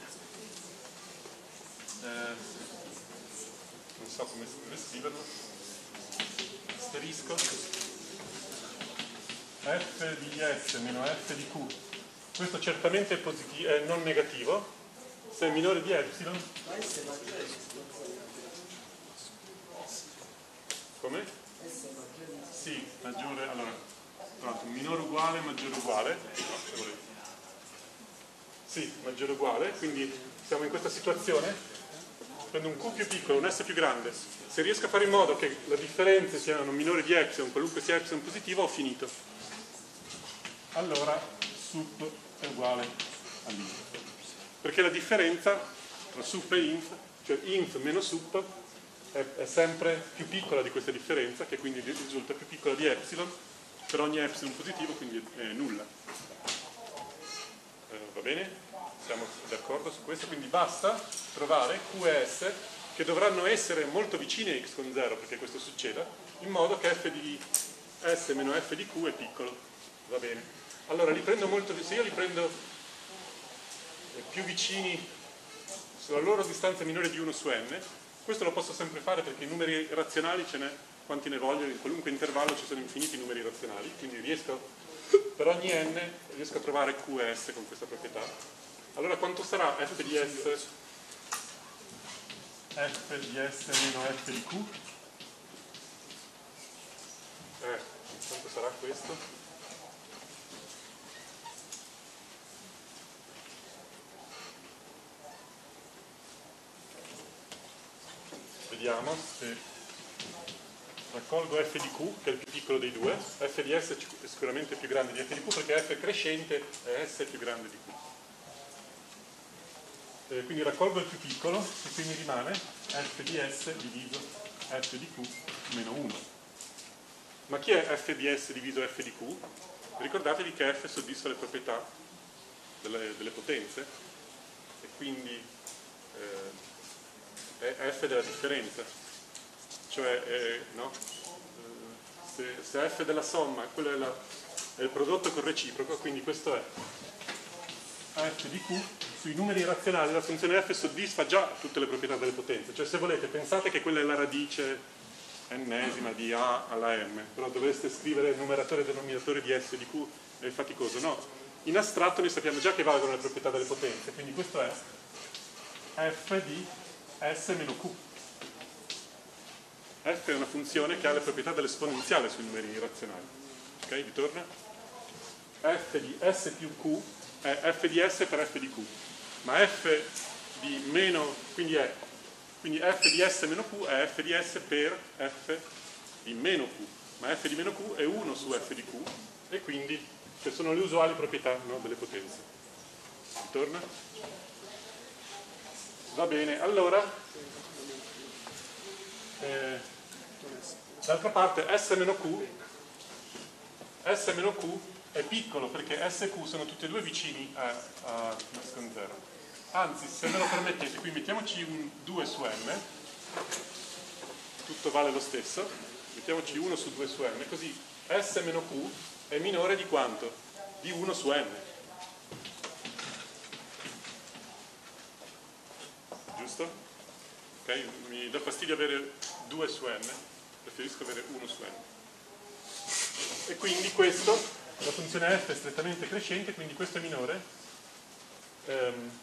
eh, non so come scriverlo, asterisco f di S meno f di Q, questo certamente è, positivo, è non negativo, se è minore di epsilon. Ma S è maggiore di come? S è maggiore di Sì, maggiore, allora, tra l'altro, minore uguale, maggiore uguale, no, se volete. Sì, maggiore uguale, quindi siamo in questa situazione, prendo un Q più piccolo, un S più grande, se riesco a fare in modo che le differenze siano minori di epsilon, qualunque sia epsilon positivo, ho finito. Allora sup è uguale all'inf, perché la differenza tra sup e inf, cioè inf meno sup, è, è sempre più piccola di questa differenza, che quindi risulta più piccola di epsilon per ogni epsilon positivo, quindi è nulla. Eh, va bene? Siamo d'accordo su questo? Quindi basta trovare Q e S che dovranno essere molto vicini a x con zero perché questo succeda, in modo che f di S meno f di Q è piccolo. Va bene? Allora li prendo molto, se io li prendo più vicini sulla loro distanza minore di uno su n, questo lo posso sempre fare perché i numeri razionali ce n'è quanti ne voglio, in qualunque intervallo ci sono infiniti numeri razionali, quindi riesco per ogni n riesco a trovare Q e S con questa proprietà. Allora quanto sarà f di S f di S meno f di Q? Eh, quanto sarà questo? Vediamo se raccolgo f di q, che è il più piccolo dei due, f di s è sicuramente più grande di f di q perché f è crescente e s è più grande di q. Eh, quindi raccolgo il più piccolo e quindi rimane f di s diviso f di q meno uno. Ma chi è f di s diviso f di q? Ricordatevi che f soddisfa le proprietà delle, delle potenze e quindi eh, è f della differenza, cioè eh, no? se, se f della somma, quello è, la, è il prodotto con reciproco, quindi questo è f di q, sui numeri razionali la funzione f soddisfa già tutte le proprietà delle potenze, cioè se volete pensate che quella è la radice ennesima di a alla m, però dovreste scrivere il numeratore e denominatore di s di q, è faticoso, no? In astratto noi sappiamo già che valgono le proprietà delle potenze, quindi questo è f di S meno Q. F è una funzione che ha le proprietà dell'esponenziale sui numeri razionali. Ok, vi torna? F di S più Q è f di S per f di Q, ma f di meno, quindi è, quindi f di S meno Q è f di S per f di meno Q, ma f di meno Q è uno su f di Q e quindi che sono le usuali proprietà, no, delle potenze. Vi torna? Va bene, allora eh, d'altra parte S meno Q S meno Q è piccolo perché S e Q sono tutti e due vicini a, a x con zero, anzi se me lo permettete qui mettiamoci un due su m, tutto vale lo stesso, mettiamoci uno su due su m, così S meno Q è minore di quanto? Di uno su m. Giusto? Ok? Mi dà fastidio avere due su n, preferisco avere uno su n. e quindi questo, la funzione f è strettamente crescente, quindi questo è minore ehm,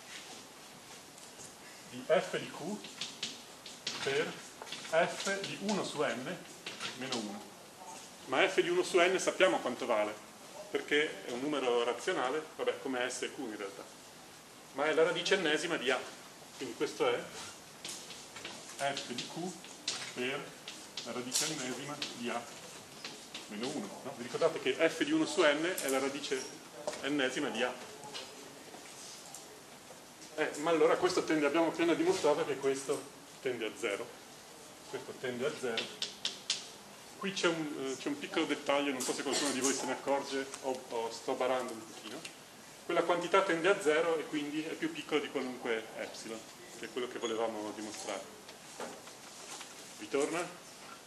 di f di q per f di uno su n meno uno. Ma f di uno su n sappiamo quanto vale, perché è un numero razionale, vabbè, come s e q in realtà, ma è la radice ennesima di a. Quindi questo è f di q per la radice ennesima di a meno uno. No? Vi ricordate che f di uno su n è la radice ennesima di a. Eh, ma allora questo tende, abbiamo appena dimostrato che questo tende a zero. Questo tende a zero. Qui c'è un, c'è un piccolo dettaglio, non so se qualcuno di voi se ne accorge o, o sto barando un pochino. Quella quantità tende a zero e quindi è più piccola di qualunque epsilon, che è quello che volevamo dimostrare. Vi torna?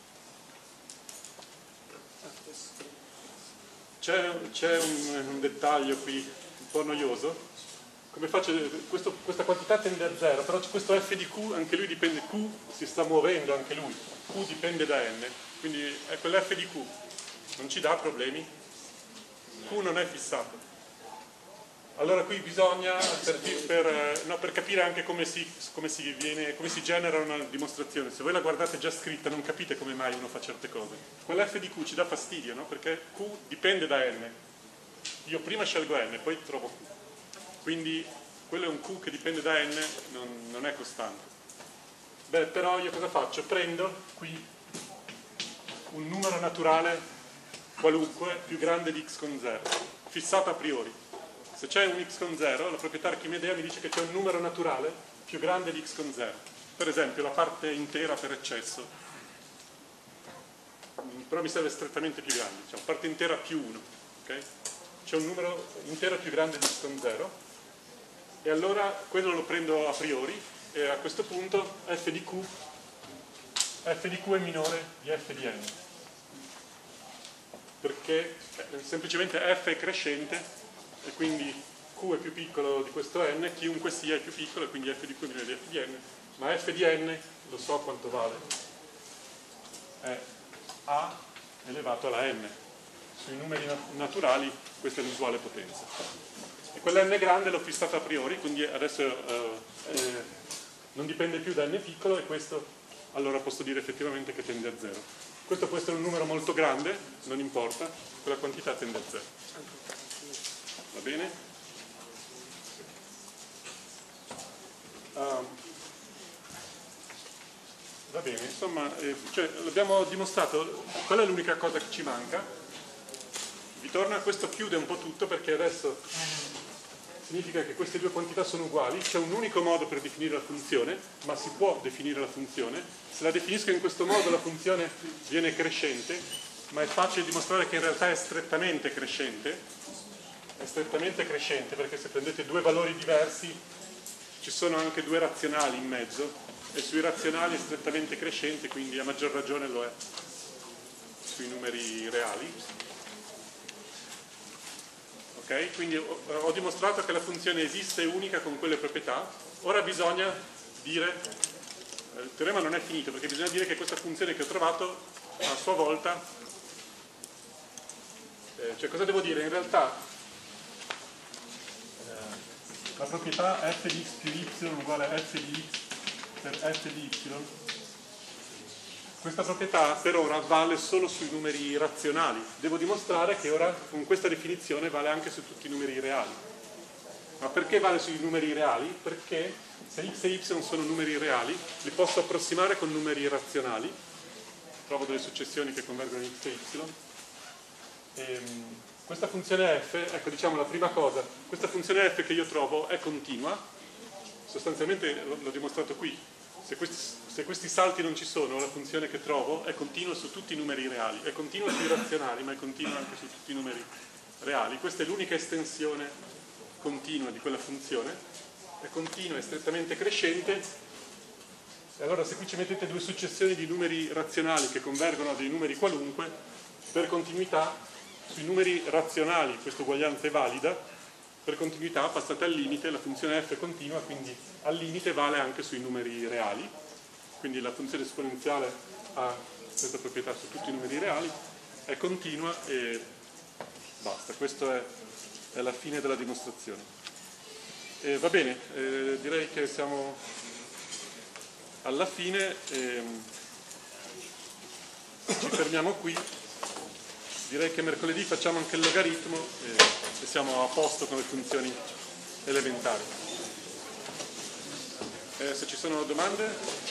C'è, c'è un, un dettaglio qui un po' noioso. Come faccio? Questo, questa quantità tende a zero, però questo f di q, anche lui dipende, q si sta muovendo anche lui, q dipende da n, quindi è quell'f di q, non ci dà problemi, q non è fissato. Allora qui bisogna, per, per, no, per capire anche come si, come, si viene, come si genera una dimostrazione, se voi la guardate già scritta non capite come mai uno fa certe cose. Quell'f di q ci dà fastidio, no? Perché q dipende da n, io prima scelgo n, poi trovo q. Quindi quello è un q che dipende da n, non, non è costante. Beh, però io cosa faccio? Prendo qui un numero naturale qualunque più grande di x con zero, fissato a priori. Se c'è un x con zero, la proprietà archimedea mi dice che c'è un numero naturale più grande di x con zero. Per esempio la parte intera per eccesso, però mi serve strettamente più grande, diciamo, parte intera più uno. Okay? C'è un numero intero più grande di x con zero. E allora quello lo prendo a priori e a questo punto f di q f di q è minore di f di n, perché eh, semplicemente f è crescente e quindi q è più piccolo di questo n, chiunque sia è più piccolo e quindi f di q è minore di f di n, ma f di n lo so quanto vale, è a elevato alla n. Sui numeri naturali questa è l'usuale potenza. E quell'n grande l'ho fissato a priori, quindi adesso eh, eh, non dipende più da n piccolo e questo allora posso dire effettivamente che tende a zero. Questo può essere un numero molto grande, non importa, quella quantità tende a zero. Va bene? Uh, va bene, insomma, eh, cioè, l'abbiamo dimostrato, quella è l'unica cosa che ci manca. Vi torna, questo chiude un po' tutto perché adesso significa che queste due quantità sono uguali, c'è un unico modo per definire la funzione, ma si può definire la funzione. Se la definisco in questo modo la funzione viene crescente, ma è facile dimostrare che in realtà è strettamente crescente, è strettamente crescente perché se prendete due valori diversi ci sono anche due razionali in mezzo e sui razionali è strettamente crescente, quindi a maggior ragione lo è sui numeri reali. Okay? Quindi ho, ho dimostrato che la funzione esiste unica con quelle proprietà. Ora bisogna dire, eh, il teorema non è finito perché bisogna dire che questa funzione che ho trovato a sua volta, eh, cioè cosa devo dire? In realtà eh, la proprietà f di x più y uguale a f di x per f di y, questa proprietà per ora vale solo sui numeri razionali. Devo dimostrare che ora con questa definizione vale anche su tutti i numeri reali. Ma perché vale sui numeri reali? Perché se x e y sono numeri reali, li posso approssimare con numeri razionali. Trovo delle successioni che convergono in x e y. E, questa funzione f, ecco diciamo la prima cosa, questa funzione f che io trovo è continua, sostanzialmente l'ho dimostrato qui. Se questi, se questi salti non ci sono, la funzione che trovo è continua su tutti i numeri reali, è continua sui razionali, ma è continua anche su tutti i numeri reali. Questa è l'unica estensione continua di quella funzione, è continua, è strettamente crescente, e allora se qui ci mettete due successioni di numeri razionali che convergono a dei numeri qualunque, per continuità, sui numeri razionali questa uguaglianza è valida, per continuità passate al limite, la funzione f è continua, quindi al limite vale anche sui numeri reali, quindi la funzione esponenziale ha questa proprietà su tutti i numeri reali, è continua e basta. Questa è, è la fine della dimostrazione. E va bene, eh, direi che siamo alla fine, eh, ci fermiamo qui. Direi che mercoledì facciamo anche il logaritmo e, e siamo a posto con le funzioni elementari. Eh, se ci sono domande?